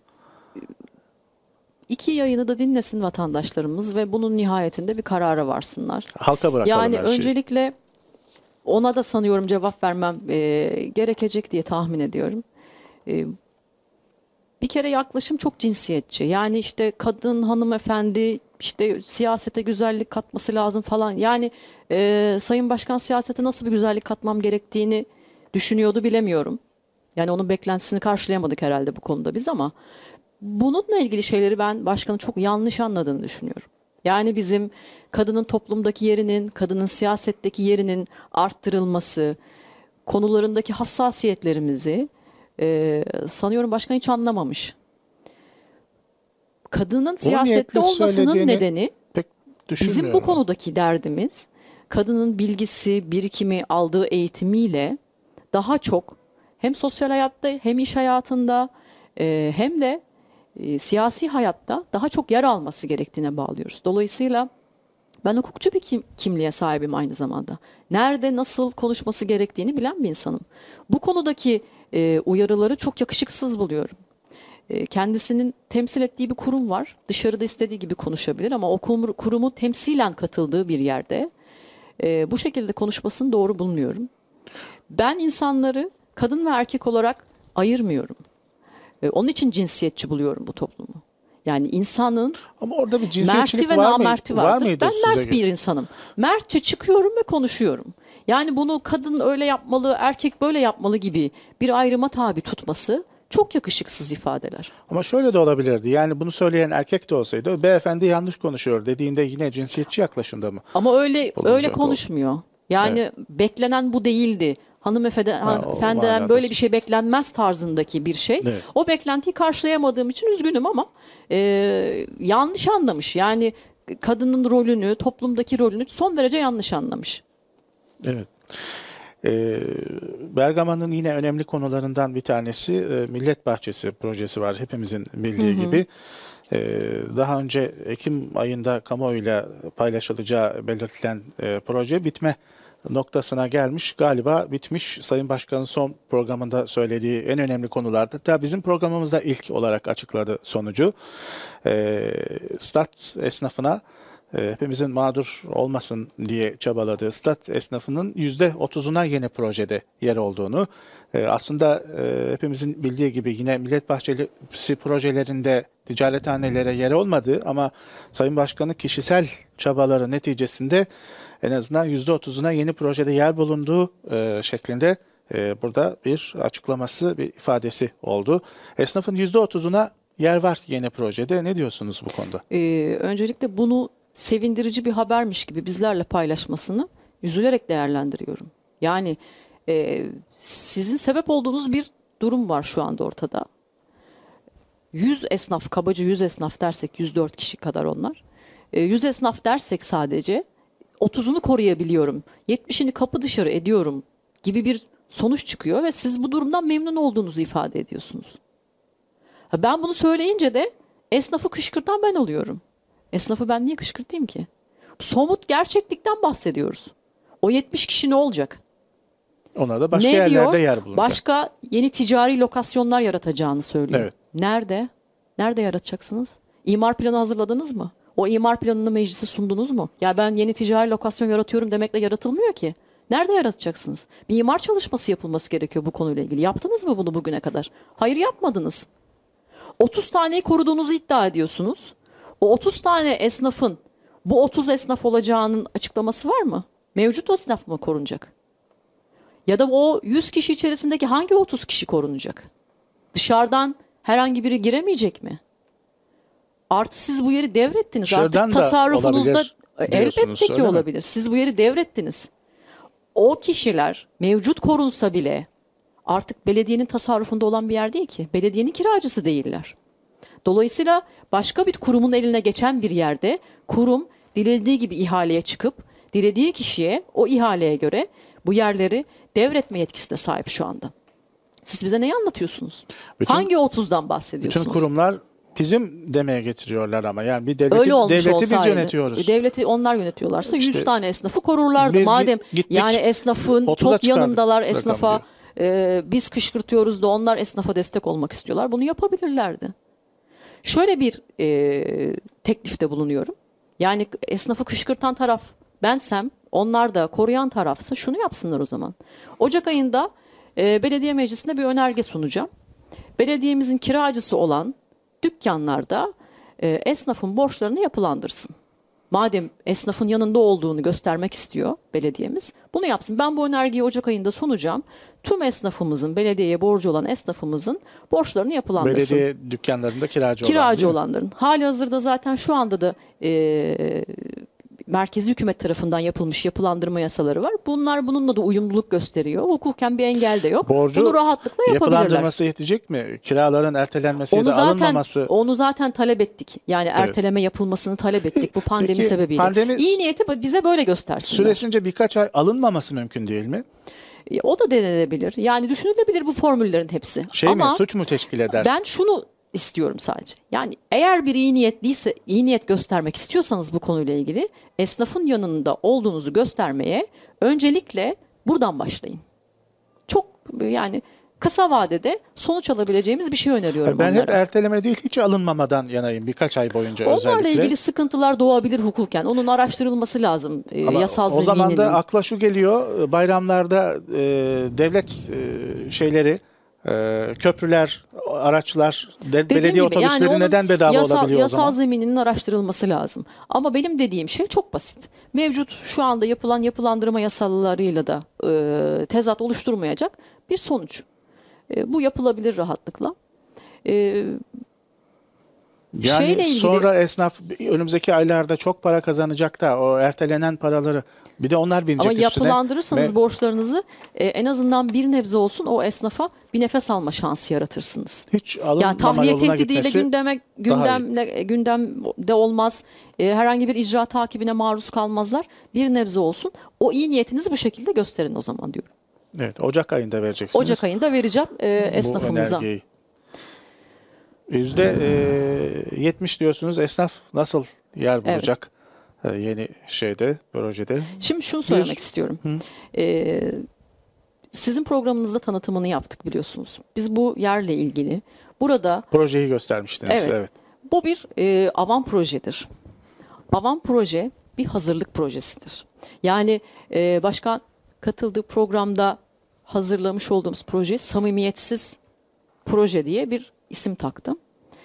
İki yayını da dinlesin vatandaşlarımız ve bunun nihayetinde bir karara varsınlar. Halka bırakalım yani her şeyi. Öncelikle ona da sanıyorum cevap vermem e, gerekecek diye tahmin ediyorum. E, bir kere yaklaşım çok cinsiyetçi. Yani işte kadın, hanımefendi, işte siyasete güzellik katması lazım falan. Yani e, Sayın Başkan siyasete nasıl bir güzellik katmam gerektiğini düşünüyordu bilemiyorum. Yani onun beklentisini karşılayamadık herhalde bu konuda biz ama bununla ilgili şeyleri ben başkanın çok yanlış anladığını düşünüyorum. Yani bizim kadının toplumdaki yerinin, kadının siyasetteki yerinin arttırılması, konularındaki hassasiyetlerimizi e, sanıyorum başkan hiç anlamamış. Kadının siyasette olmasının nedeni bizim bu konudaki derdimiz kadının bilgisi, birikimi, aldığı eğitimiyle daha çok hem sosyal hayatta hem iş hayatında e, hem de e, siyasi hayatta daha çok yer alması gerektiğine bağlıyoruz. Dolayısıyla ben hukukçu bir kim, kimliğe sahibim aynı zamanda. Nerede nasıl konuşması gerektiğini bilen bir insanım. Bu konudaki e, uyarıları çok yakışıksız buluyorum. E, kendisinin temsil ettiği bir kurum var. Dışarıda istediği gibi konuşabilir ama o kurum, kurumu temsilen katıldığı bir yerde e, bu şekilde konuşmasını doğru bulmuyorum. Ben insanları kadın ve erkek olarak ayırmıyorum. E, onun için cinsiyetçi buluyorum bu toplumu. Yani insanın ama orada bir cinsiyetçilik merti ve var, namerti mı, var mıydı? Ben size mert bir insanım. Mertçe çıkıyorum ve konuşuyorum. Yani bunu kadın öyle yapmalı, erkek böyle yapmalı gibi bir ayrıma tabi tutması çok yakışıksız ifadeler. Ama şöyle de olabilirdi. Yani bunu söyleyen erkek de olsaydı, beyefendi yanlış konuşuyor dediğinde yine cinsiyetçi yaklaşımda mı? Ama öyle öyle konuşmuyor. Yani evet. Beklenen bu değildi. Hanımefendi, hanımefendiden böyle bir şey beklenmez tarzındaki bir şey. Evet. O beklentiyi karşılayamadığım için üzgünüm ama e, yanlış anlamış. Yani kadının rolünü, toplumdaki rolünü son derece yanlış anlamış. Evet. E, Bergama'nın yine önemli konularından bir tanesi e, Millet Bahçesi projesi var. Hepimizin bildiği hı hı. gibi. E, daha önce Ekim ayında kamuoyuyla paylaşılacağı belirtilen e, proje bitme noktasına gelmiş. Galiba bitmiş. Sayın Başkan'ın son programında söylediği en önemli konularda. Hatta bizim programımızda ilk olarak açıkladı sonucu. E, stat esnafına e, hepimizin mağdur olmasın diye çabaladığı stat esnafının yüzde otuzuna yeni projede yer olduğunu, e, aslında e, hepimizin bildiği gibi yine Millet Bahçesi projelerinde ticarethanelere yer olmadı ama Sayın Başkan'ın kişisel çabaları neticesinde en azından yüzde otuzuna yeni projede yer bulunduğu e, şeklinde e, burada bir açıklaması, bir ifadesi oldu. Esnafın yüzde otuzuna yer var yeni projede. Ne diyorsunuz bu konuda? Ee, öncelikle bunu sevindirici bir habermiş gibi bizlerle paylaşmasını üzülerek değerlendiriyorum. Yani e, sizin sebep olduğunuz bir durum var şu anda ortada. yüz esnaf, kabaca yüz esnaf dersek yüz dört kişi kadar onlar. E, yüz esnaf dersek sadece otuzunu koruyabiliyorum, yetmişini kapı dışarı ediyorum gibi bir sonuç çıkıyor ve siz bu durumdan memnun olduğunuzu ifade ediyorsunuz. Ben bunu söyleyince de esnafı kışkırtan ben oluyorum. Esnafı ben niye kışkırtayım ki? Somut gerçeklikten bahsediyoruz. O yetmiş kişi ne olacak? Onlar da başka ne yerlerde diyor? Yer bulacak. Başka yeni ticari lokasyonlar yaratacağını söylüyor. Evet. Nerede? Nerede yaratacaksınız? İmar planı hazırladınız mı? O imar planını meclise sundunuz mu? Ya ben yeni ticari lokasyon yaratıyorum demekle yaratılmıyor ki. Nerede yaratacaksınız? Bir imar çalışması yapılması gerekiyor bu konuyla ilgili. Yaptınız mı bunu bugüne kadar? Hayır, yapmadınız. otuz taneyi koruduğunuzu iddia ediyorsunuz. O otuz tane esnafın bu otuz esnaf olacağının açıklaması var mı? Mevcut esnaf mı korunacak? Ya da o yüz kişi içerisindeki hangi otuz kişi korunacak? Dışarıdan herhangi biri giremeyecek mi? Artı siz bu yeri devrettiniz. Dışarıdan artık tasarrufunuzda elbette ki olabilir. Siz bu yeri devrettiniz. O kişiler mevcut korunsa bile artık belediyenin tasarrufunda olan bir yer değil ki. Belediyenin kiracısı değiller. Dolayısıyla başka bir kurumun eline geçen bir yerde kurum dilediği gibi ihaleye çıkıp dilediği kişiye o ihaleye göre bu yerleri devretme yetkisine sahip şu anda. Siz bize neyi anlatıyorsunuz? Bütün, Hangi otuzdan bahsediyorsunuz? Bütün kurumlar bizim demeye getiriyorlar ama yani bir devleti, Öyle olmuş devleti olsaydı, biz yönetiyoruz. Devleti onlar yönetiyorlarsa İşte, yüz tane esnafı korurlardı. Madem gittik, yani esnafın çok yanındalar, esnafa e, biz kışkırtıyoruz da onlar esnafa destek olmak istiyorlar. Bunu yapabilirlerdi. Şöyle bir e, teklifte bulunuyorum. Yani esnafı kışkırtan taraf bensem, onlar da koruyan tarafsa şunu yapsınlar o zaman. Ocak ayında e, belediye meclisine bir önerge sunacağım. Belediyemizin kiracısı olan dükkanlarda e, esnafın borçlarını yapılandırsın. Madem esnafın yanında olduğunu göstermek istiyor belediyemiz, bunu yapsın. Ben bu önergeyi Ocak ayında sunacağım. Tüm esnafımızın, belediyeye borcu olan esnafımızın borçlarını yapılandırsın. Belediye dükkanlarında kiracı, kiracı olan, olanların. Hali hazırda zaten şu anda da e, merkezi hükümet tarafından yapılmış yapılandırma yasaları var. Bunlar bununla da uyumluluk gösteriyor. Hukuken bir engel de yok. Borcu bunu rahatlıkla yapabilirler. Yapılandırması yetecek mi? Kiraların ertelenmesi onu ya da zaten, alınmaması. Onu zaten talep ettik. Yani Evet. erteleme yapılmasını talep ettik bu pandemi Peki, sebebiyle. Pandemi İyi niyeti bize böyle göstersinler. Süresince birkaç ay alınmaması mümkün değil mi? O da denenebilir. Yani düşünülebilir bu formüllerin hepsi. Şey Ama mi, suç mu teşkil eder? Ben şunu istiyorum sadece. Yani eğer bir iyi niyetliyse, iyi niyet göstermek istiyorsanız bu konuyla ilgili esnafın yanında olduğunuzu göstermeye öncelikle buradan başlayın. Çok yani kısa vadede sonuç alabileceğimiz bir şey öneriyorum Ben onlara. hep erteleme değil, hiç alınmamadan yanayım birkaç ay boyunca Onlarla özellikle. Onlarla ilgili sıkıntılar doğabilir hukuken. Onun araştırılması lazım e, Ama yasal o zemininin. zaman da akla şu geliyor, bayramlarda e, devlet e, şeyleri, e, köprüler, araçlar, de, belediye gibi, otobüsleri yani neden bedava yasal, olabiliyor o zaman? Yasal zemininin araştırılması lazım. Ama benim dediğim şey çok basit. Mevcut şu anda yapılan yapılandırma yasalarıyla da e, tezat oluşturmayacak bir sonuç. E, bu yapılabilir rahatlıkla. E, Yani ilgili, sonra esnaf önümüzdeki aylarda çok para kazanacak da o ertelenen paraları bir de onlar binecek ama üstüne. Ama yapılandırırsanız Ve borçlarınızı e, en azından bir nebze olsun o esnafa bir nefes alma şansı yaratırsınız. hiç alınmama Yani tahliye yoluna tehdidiyle gitmesi gündeme, gündemle, gündemde olmaz. E, herhangi bir icra takibine maruz kalmazlar. Bir nebze olsun. O iyi niyetinizi bu şekilde gösterin o zaman diyorum. Evet, Ocak ayında vereceksiniz. Ocak ayında vereceğim e, esnafımıza. Bu önergeyi. Yüzde yetmiş diyorsunuz. Esnaf nasıl yer bulacak evet. yeni şeyde, projede? Şimdi şunu söylemek Yüz... istiyorum. Ee, sizin programınızda tanıtımını yaptık biliyorsunuz. Biz bu yerle ilgili burada... Projeyi göstermiştiniz. Evet. evet. Bu bir e, avan projedir. Avan proje bir hazırlık projesidir. Yani e, başkan katıldığı programda hazırlamış olduğumuz proje samimiyetsiz proje diye bir isim taktım.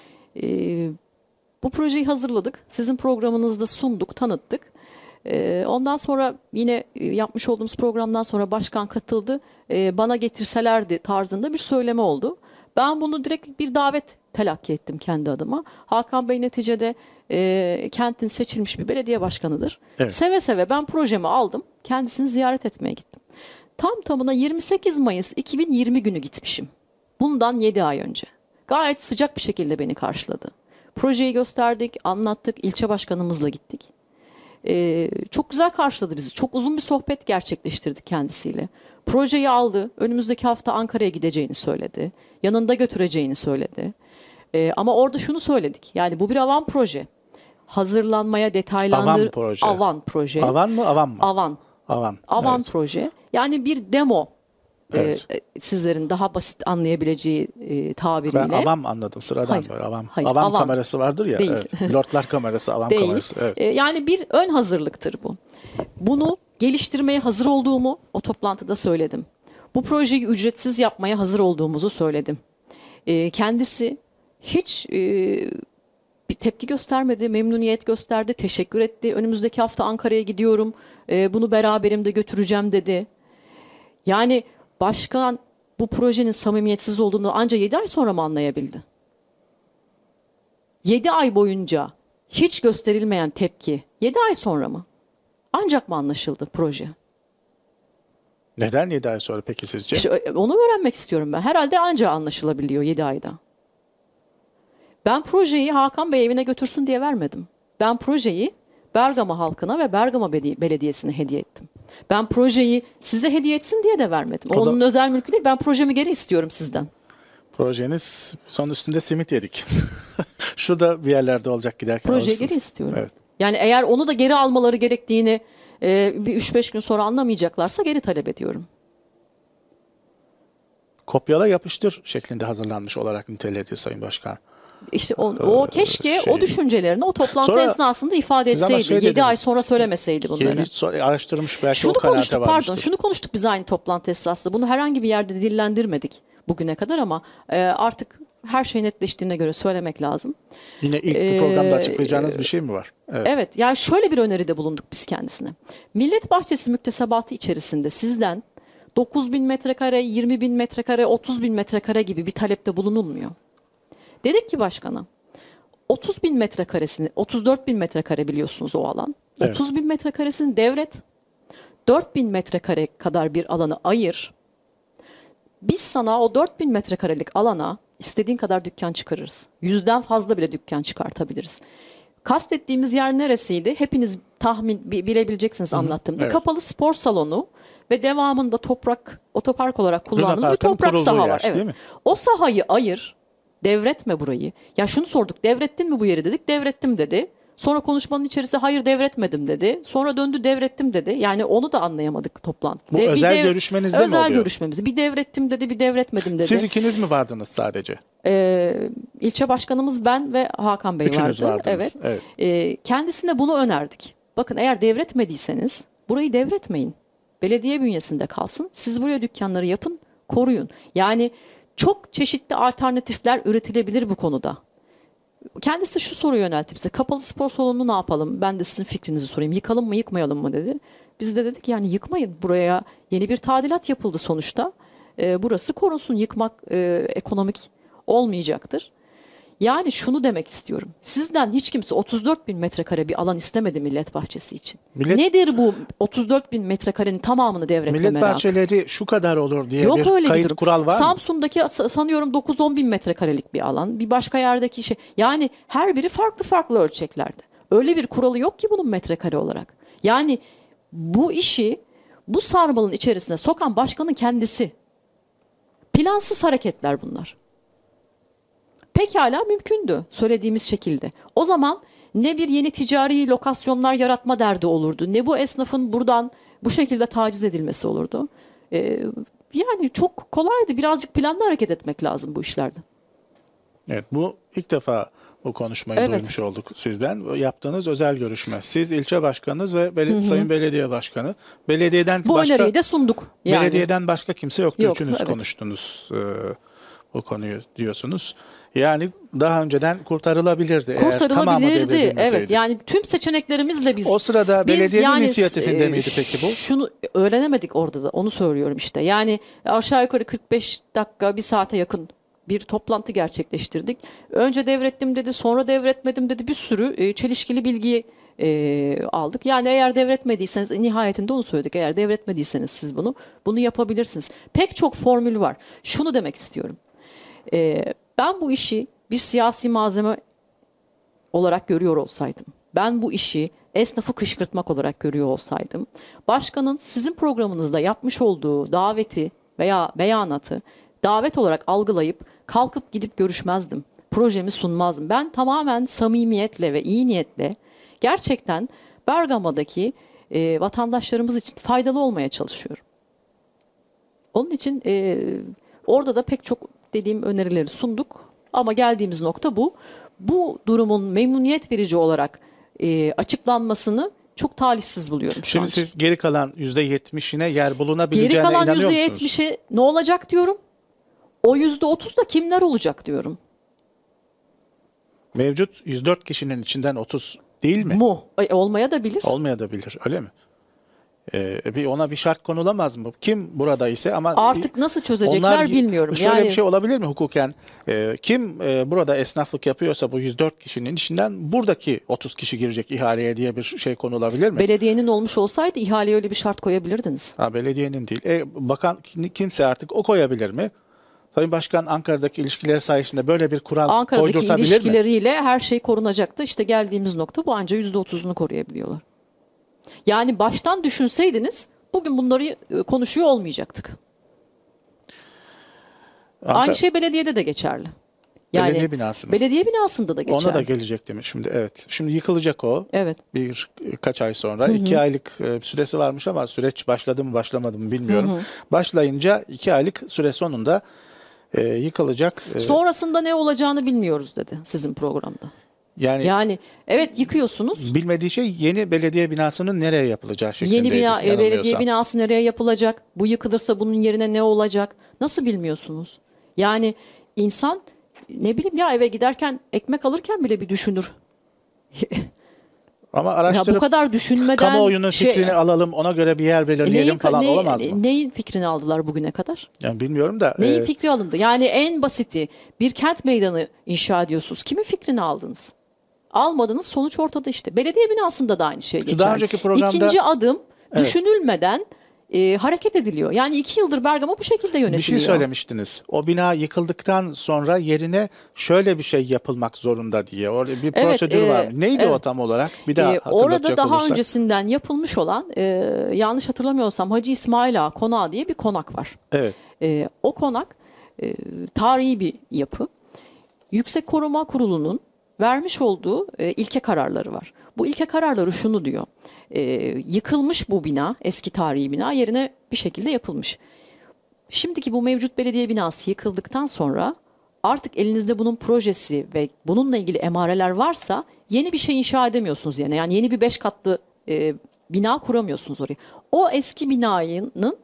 Ee, bu projeyi hazırladık. Sizin programınızda sunduk, tanıttık. Ee, ondan sonra yine yapmış olduğumuz programdan sonra başkan katıldı. Ee, bana getirselerdi tarzında bir söyleme oldu. Ben bunu direkt bir davet telakki ettim kendi adıma. Hakan Bey neticede e, kentin seçilmiş bir belediye başkanıdır. Evet. Seve seve ben projemi aldım. Kendisini ziyaret etmeye gittim. Tam tamına yirmi sekiz Mayıs iki bin yirmi günü gitmişim. Bundan yedi ay önce. Gayet sıcak bir şekilde beni karşıladı. Projeyi gösterdik, anlattık, ilçe başkanımızla gittik. Ee, çok güzel karşıladı bizi. Çok uzun bir sohbet gerçekleştirdik kendisiyle. Projeyi aldı, önümüzdeki hafta Ankara'ya gideceğini söyledi. Yanında götüreceğini söyledi. Ee, ama orada şunu söyledik. Yani bu bir avan proje. Hazırlanmaya detaylandır. Avan proje. Avan proje. Avan mı, avan mı? Avan. Avan. Avan evet. proje. Yani bir demo. Evet. Ee, sizlerin daha basit anlayabileceği e, tabiriyle. Ben avam anladım sıradan. Hayır, böyle. Avam, hayır, avam, avam kamerası vardır ya. değil. Evet. Lordlar kamerası, avam değil. kamerası. Evet. Ee, yani bir ön hazırlıktır bu. Bunu geliştirmeye hazır olduğumu o toplantıda söyledim. Bu projeyi ücretsiz yapmaya hazır olduğumuzu söyledim. Ee, kendisi hiç e, bir tepki göstermedi, memnuniyet gösterdi, teşekkür etti. Önümüzdeki hafta Ankara'ya gidiyorum, e, bunu beraberimde götüreceğim dedi. Yani başkan bu projenin samimiyetsiz olduğunu ancak yedi ay sonra mı anlayabildi? yedi ay boyunca hiç gösterilmeyen tepki yedi ay sonra mı? Ancak mı anlaşıldı proje? Neden yedi ay sonra peki sizce? İşte onu öğrenmek istiyorum ben. Herhalde ancak anlaşılabiliyor yedi ayda. Ben projeyi Hakan Bey evine götürsün diye vermedim. Ben projeyi Bergama halkına ve Bergama Belediyesi'ne hediye ettim. Ben projeyi size hediye etsin diye de vermedim. O Onun da, özel mülkü değil. Ben projemi geri istiyorum sizden. Projeniz son üstünde simit yedik. Şurada bir yerlerde olacak giderken Projeyi alırsınız. geri istiyorum. Evet. Yani eğer onu da geri almaları gerektiğini e, bir üç beş gün sonra anlamayacaklarsa geri talep ediyorum. Kopyala yapıştır şeklinde hazırlanmış olarak niteledi Sayın Başkan. İşte o, o keşke şey, o düşüncelerini o toplantı sonra, esnasında ifade etseydi. Şey yedi ay sonra söylemeseydi bunları. Yedi, araştırmış belki şunu o kanaate konuştuk varmıştır. pardon şunu konuştuk biz aynı toplantı esnasında. Bunu herhangi bir yerde dillendirmedik bugüne kadar ama e, artık her şey netleştiğine göre söylemek lazım. Yine ilk bir programda açıklayacağınız bir şey mi var? Evet. evet yani şöyle bir öneride bulunduk biz kendisine. Millet Bahçesi müktesebatı içerisinde sizden dokuz bin metrekare, yirmi bin metrekare, otuz bin metrekare gibi bir talepte bulunulmuyor. Dedik ki başkana otuz bin metrekaresini, otuz dört bin metrekare biliyorsunuz o alan. Evet. otuz bin metrekaresini devret, dört bin metrekare kadar bir alanı ayır. Biz sana o dört bin metrekarelik alana istediğin kadar dükkan çıkarırız. Yüzden fazla bile dükkan çıkartabiliriz. Kastettiğimiz yer neresiydi? Hepiniz tahmin bilebileceksiniz anlattığımda. Evet. Kapalı spor salonu ve devamında toprak, otopark olarak kullandığımız bir toprak saha yer, var. Evet. O sahayı ayır, devretme burayı. Ya şunu sorduk, devrettin mi bu yeri dedik, devrettim dedi. Sonra konuşmanın içerisinde hayır devretmedim dedi. Sonra döndü devrettim dedi. Yani onu da anlayamadık toplantıda. Bu De, özel dev, görüşmenizde mi oluyor? Özel görüşmemiz. Bir devrettim dedi, bir devretmedim dedi. Siz ikiniz mi vardınız sadece? Ee, ilçe başkanımız ben ve Hakan Bey Üçünüz vardı. Vardınız. Evet. evet. Ee, kendisine bunu önerdik. Bakın eğer devretmediyseniz burayı devretmeyin. Belediye bünyesinde kalsın. Siz buraya dükkanları yapın, koruyun. Yani çok çeşitli alternatifler üretilebilir bu konuda. Kendisi şu soruyu yöneltti bize. Kapalı spor salonunu ne yapalım? Ben de sizin fikrinizi sorayım. Yıkalım mı yıkmayalım mı dedi. Biz de dedik yani yıkmayın. Buraya yeni bir tadilat yapıldı sonuçta. Ee, burası korunsun. Yıkmak e, ekonomik olmayacaktır. Yani şunu demek istiyorum. Sizden hiç kimse otuz dört bin metrekare bir alan istemedi Millet Bahçesi için. Millet, Nedir bu otuz dört bin metrekarenin tamamını devretme Millet merakı? Bahçeleri şu kadar olur diye Yok bir öyle kayıt bir kural var mı? Samsun'daki sanıyorum dokuz on bin metrekarelik bir alan. Bir başka yerdeki şey. Yani her biri farklı farklı ölçeklerde. Öyle bir kuralı yok ki bunun metrekare olarak. Yani bu işi bu sarmalın içerisine sokan başkanın kendisi. Plansız hareketler bunlar. Pekala mümkündü söylediğimiz şekilde. O zaman ne bir yeni ticari lokasyonlar yaratma derdi olurdu. Ne bu esnafın buradan bu şekilde taciz edilmesi olurdu. Ee, yani çok kolaydı. Birazcık planlı hareket etmek lazım bu işlerde. Evet, bu ilk defa bu konuşmayı evet. duymuş olduk sizden. Yaptığınız özel görüşme. Siz ilçe başkanınız ve bel- hı hı. Sayın belediye başkanı. Belediyeden bu başka öneriyi de sunduk. Yani. Belediyeden başka kimse yoktu. Yok, Üçünüz evet. konuştunuz e, bu konuyu diyorsunuz. Yani daha önceden kurtarılabilirdi. Kurtarılabilirdi. Eğer evet. Yani tüm seçeneklerimizle biz. O sırada belediyenin yani, inisiyatifinde e, miydi peki bu? Şunu öğrenemedik orada da. Onu söylüyorum işte. Yani aşağı yukarı kırk beş dakika, bir saate yakın bir toplantı gerçekleştirdik. Önce devrettim dedi, sonra devretmedim dedi. Bir sürü e, çelişkili bilgiyi e, aldık. Yani eğer devretmediyseniz, nihayetinde onu söyledik. Eğer devretmediyseniz siz bunu, bunu yapabilirsiniz. Pek çok formül var. Şunu demek istiyorum. E, ben bu işi bir siyasi malzeme olarak görüyor olsaydım, ben bu işi esnafı kışkırtmak olarak görüyor olsaydım, başkanın sizin programınızda yapmış olduğu daveti veya beyanatı davet olarak algılayıp kalkıp gidip görüşmezdim. Projemi sunmazdım. Ben tamamen samimiyetle ve iyi niyetle gerçekten Bergama'daki e, vatandaşlarımız için faydalı olmaya çalışıyorum. Onun için e, orada da pek çok dediğim önerileri sunduk ama geldiğimiz nokta bu. Bu durumun memnuniyet verici olarak e, açıklanmasını çok talihsiz buluyorum şu Şimdi an. siz geri kalan yüzde yetmişine yer bulunabileceğine geri kalan inanıyor yüzde musunuz? yetmişe ne olacak diyorum. O yüzde otuz da kimler olacak diyorum. Mevcut yüz dört kişinin içinden otuz değil mi? Mu? E, olmaya da bilir. Olmaya da bilir, öyle mi? Ee, bir ona bir şart konulamaz mı? Kim burada ise ama artık nasıl çözecekler onlar, bilmiyorum. Şöyle yani... bir şey olabilir mi hukuken? Ee, kim e, burada esnaflık yapıyorsa bu yüz dört kişinin içinden buradaki otuz kişi girecek ihaleye diye bir şey konulabilir mi? Belediyenin olmuş olsaydı ihaleye öyle bir şart koyabilirdiniz. Ha, belediyenin değil. E, bakan kimse artık o koyabilir mi? Sayın Başkan Ankara'daki ilişkileri sayesinde böyle bir kural Ankara'daki koydurtabilir mi? Ankara'daki ilişkileriyle her şey korunacaktı. İşte geldiğimiz nokta bu, anca yüzde otuzunu koruyabiliyorlar. Yani baştan düşünseydiniz bugün bunları e, konuşuyor olmayacaktık. Ankara, Aynı şey belediyede de geçerli. Yani belediye binası mı? Belediye binasında da geçerli. Ona da gelecek değil mi şimdi? Evet. Şimdi yıkılacak o. Evet. Bir kaç ay sonra. Hı hı. iki aylık e, süresi varmış ama süreç başladı mı başlamadı mı bilmiyorum. Hı hı. Başlayınca iki aylık süre sonunda e, yıkılacak. E, Sonrasında ne olacağını bilmiyoruz dedi sizin programda. Yani, yani evet yıkıyorsunuz. Bilmediği şey yeni belediye binasının nereye yapılacağı şeklindeydi. Yeni bina, belediye binası nereye yapılacak? Bu yıkılırsa bunun yerine ne olacak? Nasıl bilmiyorsunuz? Yani insan ne bileyim ya eve giderken ekmek alırken bile bir düşünür. Ama araştırıp ya bu kadar düşünmeden kamuoyunun şey, fikrini alalım, ona göre bir yer belirleyelim neyin, falan ne, olamaz mı? Neyin fikrini aldılar bugüne kadar? Yani bilmiyorum da. Neyin e, fikri alındı? Yani en basiti bir kent meydanı inşa ediyorsunuz. Kimin fikrini aldınız? Almadınız, sonuç ortada işte. Belediye binasında da aynı şey geçer. Daha önceki programda İkinci adım evet. düşünülmeden e, hareket ediliyor. Yani iki yıldır Bergama bu şekilde yönetiliyor. Bir şey söylemiştiniz. O bina yıkıldıktan sonra yerine şöyle bir şey yapılmak zorunda diye. Orada bir evet, prosedür e, var. Neydi evet. o tam olarak? Bir daha e, hatırlatacak Orada daha olursak. öncesinden yapılmış olan e, yanlış hatırlamıyorsam Hacı İsmail Ağa Konağı diye bir konak var. Evet. E, o konak e, tarihi bir yapı. Yüksek Koruma Kurulu'nun vermiş olduğu e, ilke kararları var. Bu ilke kararları şunu diyor. E, yıkılmış bu bina, eski tarihi bina yerine bir şekilde yapılmış. Şimdiki bu mevcut belediye binası yıkıldıktan sonra artık elinizde bunun projesi ve bununla ilgili emareler varsa yeni bir şey inşa edemiyorsunuz yani. Yani yeni bir beş katlı e, bina kuramıyorsunuz oraya. O eski binanın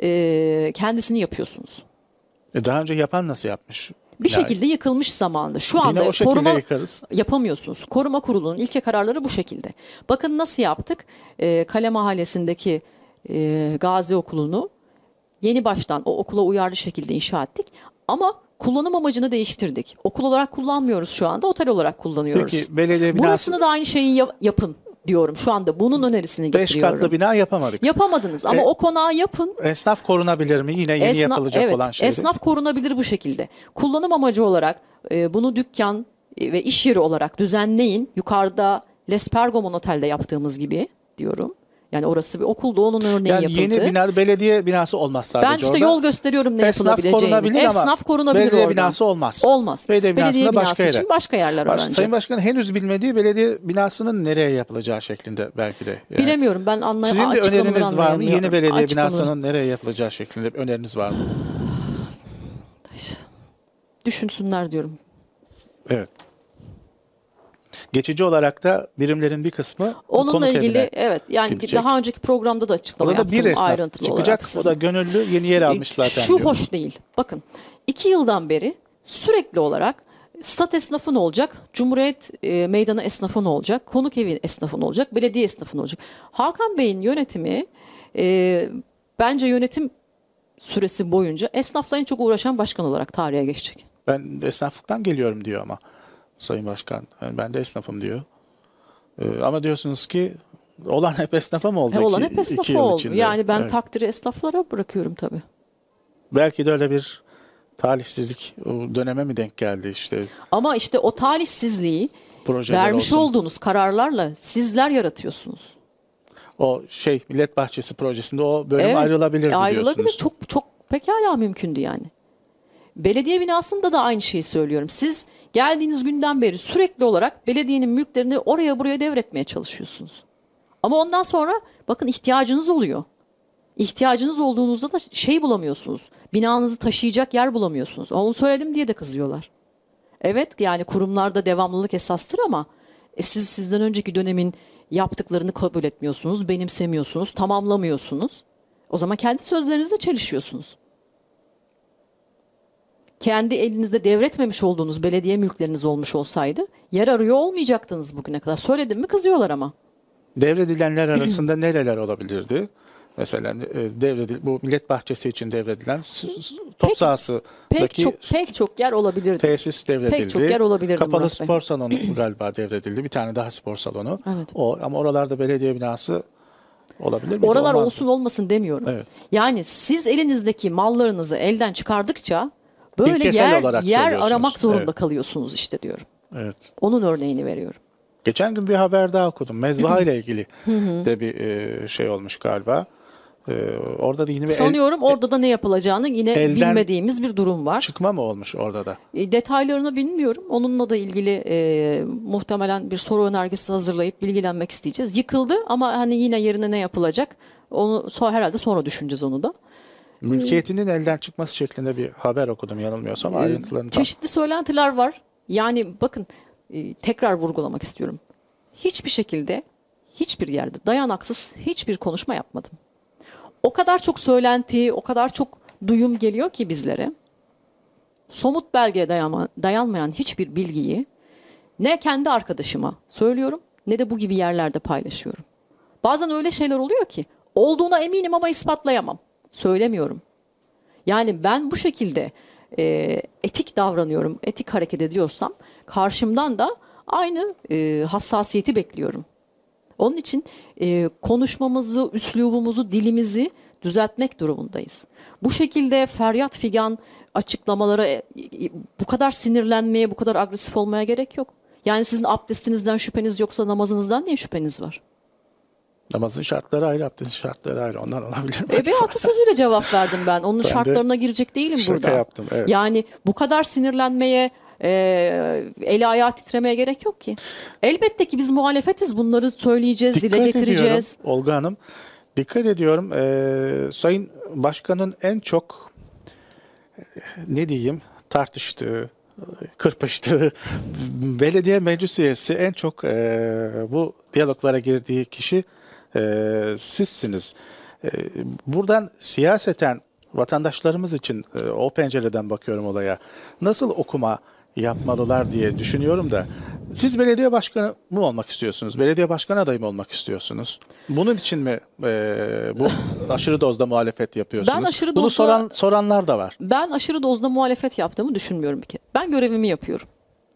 e, kendisini yapıyorsunuz. E daha önce yapan nasıl yapmış? Bir Yani, şekilde yıkılmış zamanında. Şu yine anda o şekilde koruma yıkarız. yapamıyorsunuz. Koruma Kurulu'nun ilke kararları bu şekilde. Bakın nasıl yaptık? Ee, Kale Mahallesi'ndeki e, Gazi Okulu'nu yeni baştan o okula uyarlı şekilde inşa ettik. Ama kullanım amacını değiştirdik. Okul olarak kullanmıyoruz şu anda, otel olarak kullanıyoruz. Peki belediye binası... Burasını da aynı şeyi yap- yapın diyorum şu anda. Bunun önerisini getiriyorum. Beş katlı bina yapamadık. Yapamadınız ama E, o konağı yapın. Esnaf korunabilir mi? Yine yeni Esnaf, yapılacak evet, olan şeydi. Esnaf korunabilir bu şekilde. Kullanım amacı olarak e, bunu dükkan e, ve iş yeri olarak düzenleyin. Yukarıda Les Pergamon Otel'de yaptığımız gibi diyorum. Yani orası bir okulda onun örneği yani yapıldı. yeni bina, belediye binası olmaz sadece Ben işte orada. yol gösteriyorum ne Esnaf yapılabileceğini. korunabilir ama Esnaf korunabilir belediye oradan. binası olmaz. Olmaz. Belediye binasında belediye binası başka yere. için başka yerler Baş, var Sayın Başkan henüz bilmediği belediye binasının nereye yapılacağı şeklinde belki de. Yani. Bilemiyorum ben anlay- Sizin de öneriniz var mı? Yeni belediye Açık binasının onu. nereye yapılacağı şeklinde bir öneriniz var mı? Düşünsünler diyorum. Evet. Geçici olarak da birimlerin bir kısmı onunla konuk ilgili evine evet yani gidecek. daha önceki programda da açıklama Orada yaptım bir esnaf ayrıntılı çıkacak. olarak. O size. da gönüllü yeni yer almış zaten Şu diyor. hoş değil. Bakın iki yıldan beri sürekli olarak stat esnafı ne olacak? Cumhuriyet e, Meydanı esnafı ne olacak? Konuk evi esnafı ne olacak? Belediye esnafı ne olacak? Hakan Bey'in yönetimi e, bence yönetim süresi boyunca esnafla en çok uğraşan başkan olarak tarihe geçecek. Ben esnaflıktan geliyorum diyor ama Sayın Başkan. Yani ben de esnafım diyor. Ee, ama diyorsunuz ki olan hep esnafa mı oldu? He, olan iki, hep iki esnafı yıl oldu. içinde? Yani ben Evet. takdiri esnaflara bırakıyorum tabii. Belki de öyle bir talihsizlik o döneme mi denk geldi işte? Ama işte o talihsizliği Projeler vermiş olsun. olduğunuz kararlarla sizler yaratıyorsunuz. O şey Millet Bahçesi projesinde o bölüm Evet, ayrılabilirdi e, ayrılabilir. diyorsunuz. Çok çok pekala mümkündü yani. Belediye binasında da aynı şeyi söylüyorum. Siz geldiğiniz günden beri sürekli olarak belediyenin mülklerini oraya buraya devretmeye çalışıyorsunuz. Ama ondan sonra bakın ihtiyacınız oluyor. İhtiyacınız olduğunuzda da şey bulamıyorsunuz. Binanızı taşıyacak yer bulamıyorsunuz. Onu söyledim diye de kızıyorlar. Evet yani kurumlarda devamlılık esastır ama e, siz sizden önceki dönemin yaptıklarını kabul etmiyorsunuz, benimsemiyorsunuz, tamamlamıyorsunuz. O zaman kendi sözlerinizle çelişiyorsunuz. Kendi elinizde devretmemiş olduğunuz belediye mülkleriniz olmuş olsaydı yer arıyor olmayacaktınız bugüne kadar. Söyledim mi kızıyorlar ama. Devredilenler arasında nereler olabilirdi? Mesela e, devredil bu Millet Bahçesi için devredilen s- s- top Pek- sahasındaki Pek çok pek çok yer olabilirdi. tesis devredildi. Pek çok yer olabilirdi Kapalı Murat Bey. spor salonu galiba devredildi. Bir tane daha spor salonu. Evet. O ama oralarda belediye binası olabilir miydi? Oralar Olmazdı. olsun olmasın demiyorum. Evet. Yani siz elinizdeki mallarınızı elden çıkardıkça böyle İlkesel yer olarak yer söylüyorsunuz. aramak zorunda Evet. kalıyorsunuz işte diyorum. Evet. Onun örneğini veriyorum. Geçen gün bir haber daha okudum. Mezbaha ile ilgili de bir e, şey olmuş galiba. Ee, orada da yine bir sanıyorum el, orada da ne yapılacağını yine bilmediğimiz bir durum var. Çıkma mı olmuş orada da? E, detaylarını bilmiyorum. Onunla da ilgili e, muhtemelen bir soru önergesi hazırlayıp bilgilenmek isteyeceğiz. Yıkıldı ama hani yine yerine ne yapılacak? Onu so herhalde sonra düşüneceğiz onu da. Mülkiyetinin elden çıkması şeklinde bir haber okudum yanılmıyorsam, ayrıntılarını tam. Çeşitli söylentiler var. Yani bakın e, tekrar vurgulamak istiyorum. Hiçbir şekilde hiçbir yerde dayanaksız hiçbir konuşma yapmadım. O kadar çok söylenti, o kadar çok duyum geliyor ki bizlere. Somut belgeye dayanma, dayanmayan hiçbir bilgiyi ne kendi arkadaşıma söylüyorum ne de bu gibi yerlerde paylaşıyorum. Bazen öyle şeyler oluyor ki olduğuna eminim ama ispatlayamam. Söylemiyorum. Yani ben bu şekilde e, etik davranıyorum, etik hareket ediyorsam karşımdan da aynı e, hassasiyeti bekliyorum. Onun için e, konuşmamızı, üslubumuzu, dilimizi düzeltmek durumundayız. Bu şekilde feryat figan açıklamalara, e, bu kadar sinirlenmeye, bu kadar agresif olmaya gerek yok. Yani sizin abdestinizden şüpheniz yoksa namazınızdan niye şüpheniz var? Namazın şartları ayrı, abdestin şartları ayrı. Ondan olabilir mi? E bir atasözüyle cevap verdim ben. Onun ben şartlarına girecek değilim şaka burada. Yaptım, evet. Yani bu kadar sinirlenmeye, e, eli ayağı titremeye gerek yok ki. Elbette ki biz muhalefetiz. Bunları söyleyeceğiz, Dikkat dile getireceğiz. Ediyorum, Olga Hanım. Dikkat ediyorum. E, Sayın Başkan'ın en çok ne diyeyim tartıştığı, kırpıştığı belediye meclis üyesi, en çok e, bu diyaloglara girdiği kişi e, sizsiniz. E, buradan siyaseten vatandaşlarımız için e, o pencereden bakıyorum olaya. Nasıl okuma yapmalılar diye düşünüyorum da. Siz belediye başkanı mı olmak istiyorsunuz? Belediye başkanı adayı mı olmak istiyorsunuz? Bunun için mi e, bu aşırı dozda muhalefet yapıyorsunuz? Ben aşırı Bunu dozda, soran soranlar da var. Ben aşırı dozda muhalefet yaptığımı düşünmüyorum bir kere. Ben görevimi yapıyorum.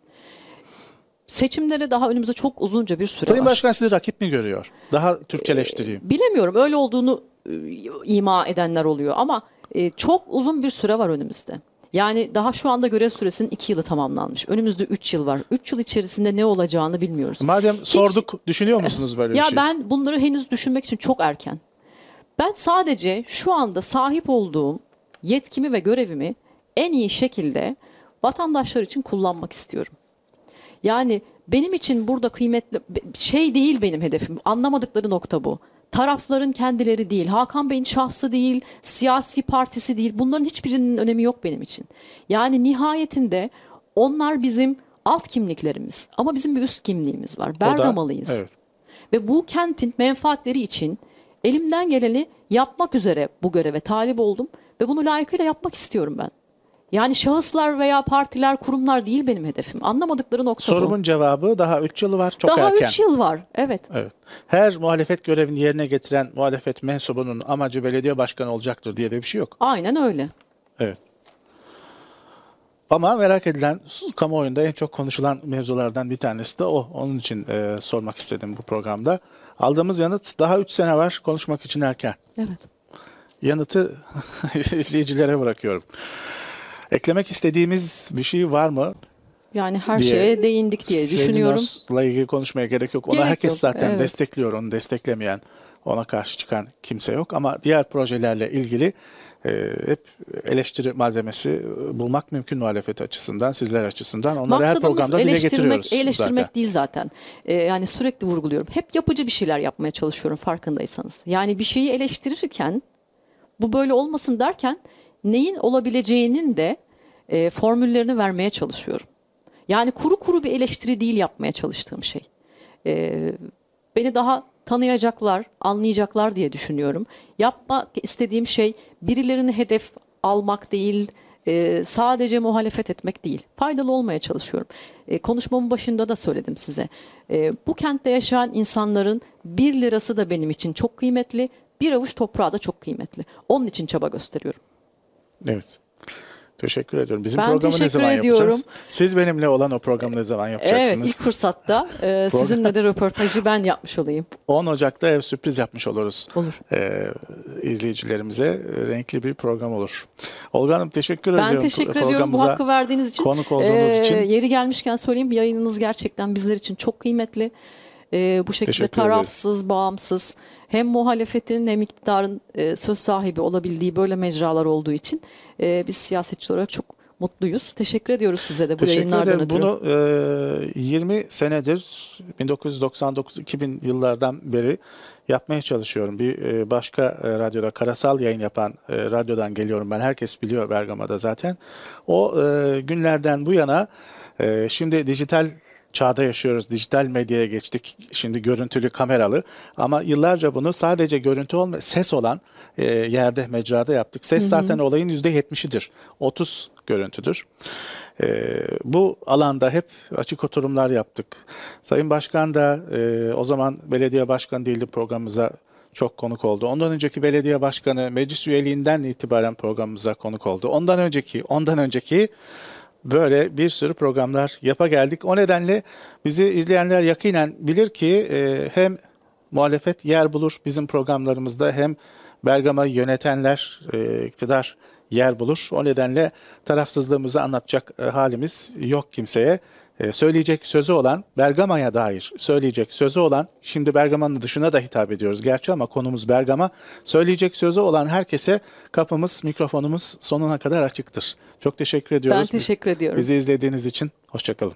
Seçimlere daha önümüzde çok uzunca bir süre Sayın var. Başkan sizi rakip mi görüyor? Daha Türkçeleştireyim. Ee, bilemiyorum. Öyle olduğunu e, ima edenler oluyor ama e, çok uzun bir süre var önümüzde. Yani daha şu anda görev süresinin iki yılı tamamlanmış. Önümüzde üç yıl var. Üç yıl içerisinde ne olacağını bilmiyoruz. Madem Hiç, sorduk, düşünüyor musunuz böyle ya bir şey? Ya ben bunları henüz düşünmek için çok erken. Ben sadece şu anda sahip olduğum yetkimi ve görevimi en iyi şekilde vatandaşlar için kullanmak istiyorum. Yani benim için burada kıymetli şey değil, benim hedefim. Anlamadıkları nokta bu. Tarafların kendileri değil, Hakan Bey'in şahsı değil, siyasi partisi değil. Bunların hiçbirinin önemi yok benim için. Yani nihayetinde onlar bizim alt kimliklerimiz. Ama bizim bir üst kimliğimiz var. Bergamalıyız. Da, evet. Ve bu kentin menfaatleri için elimden geleni yapmak üzere bu göreve talip oldum. Ve bunu layıkıyla yapmak istiyorum ben. Yani şahıslar veya partiler, kurumlar değil benim hedefim. Anlamadıkları nokta Sorumun bu. Sorumun cevabı daha üç yılı var, çok daha erken. Daha üç yıl var, evet. Evet. Her muhalefet görevini yerine getiren muhalefet mensubunun amacı belediye başkanı olacaktır diye de bir şey yok. Aynen öyle. Evet. Ama merak edilen, kamuoyunda en çok konuşulan mevzulardan bir tanesi de o. Onun için e, sormak istedim bu programda. Aldığımız yanıt daha üç sene var, konuşmak için erken. Evet. Yanıtı izleyicilere bırakıyorum. Eklemek istediğimiz bir şey var mı? Yani her diye, şeye değindik diye düşünüyorum. Selinos'la ilgili konuşmaya gerek yok. Ona gerek herkes yok, zaten evet. destekliyor. Onu desteklemeyen, ona karşı çıkan kimse yok. Ama diğer projelerle ilgili e, hep eleştiri malzemesi bulmak mümkün muhalefet açısından, sizler açısından. Onları Maksadımız her programda dile getiriyoruz. Eleştirmek zaten. değil zaten. Ee, yani sürekli vurguluyorum. Hep yapıcı bir şeyler yapmaya çalışıyorum, farkındaysanız. Yani bir şeyi eleştirirken, bu böyle olmasın derken neyin olabileceğinin de e, formüllerini vermeye çalışıyorum. Yani kuru kuru bir eleştiri değil yapmaya çalıştığım şey. Ee, beni daha tanıyacaklar, anlayacaklar diye düşünüyorum. Yapmak istediğim şey birilerini hedef almak değil, e, sadece muhalefet etmek değil. Faydalı olmaya çalışıyorum. E, konuşmamın başında da söyledim size. E, bu kentte yaşayan insanların bir lirası da benim için çok kıymetli, bir avuç toprağı da çok kıymetli. Onun için çaba gösteriyorum. Evet. Teşekkür ediyorum. Bizim ben programı ne zaman ediyorum. yapacağız? Siz benimle olan o programı ne zaman yapacaksınız? Evet, ilk fırsatta e, sizinle de röportajı ben yapmış olayım. on Ocak'ta ev sürpriz yapmış oluruz. Olur. Ee, izleyicilerimize renkli bir program olur. Olga Hanım teşekkür ben ediyorum. Ben teşekkür ediyorum bu hakkı verdiğiniz için. Konuk olduğunuz ee, için. Yeri gelmişken söyleyeyim, yayınınız gerçekten bizler için çok kıymetli. e, bu şekilde tarafsız, bağımsız, hem muhalefetin hem iktidarın e, söz sahibi olabildiği böyle mecralar olduğu için e, biz siyasetçi olarak çok mutluyuz. Teşekkür ediyoruz size de bu Teşekkür yayınlardan ederim. ötürü. Bunu e, yirmi senedir, bin dokuz yüz doksan dokuz iki bin yıllardan beri yapmaya çalışıyorum. Bir e, başka e, radyoda, karasal yayın yapan e, radyodan geliyorum ben. Herkes biliyor Bergama'da zaten. O e, günlerden bu yana e, şimdi dijital çağda yaşıyoruz. Dijital medyaya geçtik. Şimdi görüntülü, kameralı. Ama yıllarca bunu sadece görüntü olma, ses olan e, yerde, mecrada yaptık. Ses hı hı. zaten olayın yüzde yetmişidir. otuz görüntüdür. E, bu alanda hep açık oturumlar yaptık. Sayın Başkan da e, o zaman belediye başkanı değildi, programımıza çok konuk oldu. Ondan önceki belediye başkanı meclis üyeliğinden itibaren programımıza konuk oldu. Ondan önceki, ondan önceki böyle bir sürü programlar yapa geldik. O nedenle bizi izleyenler yakinen bilir ki e, hem muhalefet yer bulur bizim programlarımızda, hem Bergama'yı yönetenler, e, iktidar yer bulur. O nedenle tarafsızlığımızı anlatacak e, halimiz yok kimseye. E, söyleyecek sözü olan, Bergama'ya dair söyleyecek sözü olan, şimdi Bergama'nın dışına da hitap ediyoruz gerçi ama konumuz Bergama. Söyleyecek sözü olan herkese kapımız, mikrofonumuz sonuna kadar açıktır. Çok teşekkür ediyoruz. Ben teşekkür ediyorum. Bizi izlediğiniz için hoşça kalın.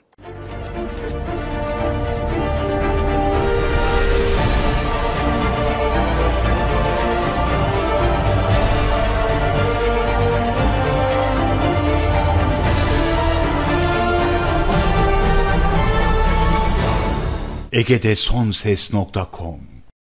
Egede son ses nokta com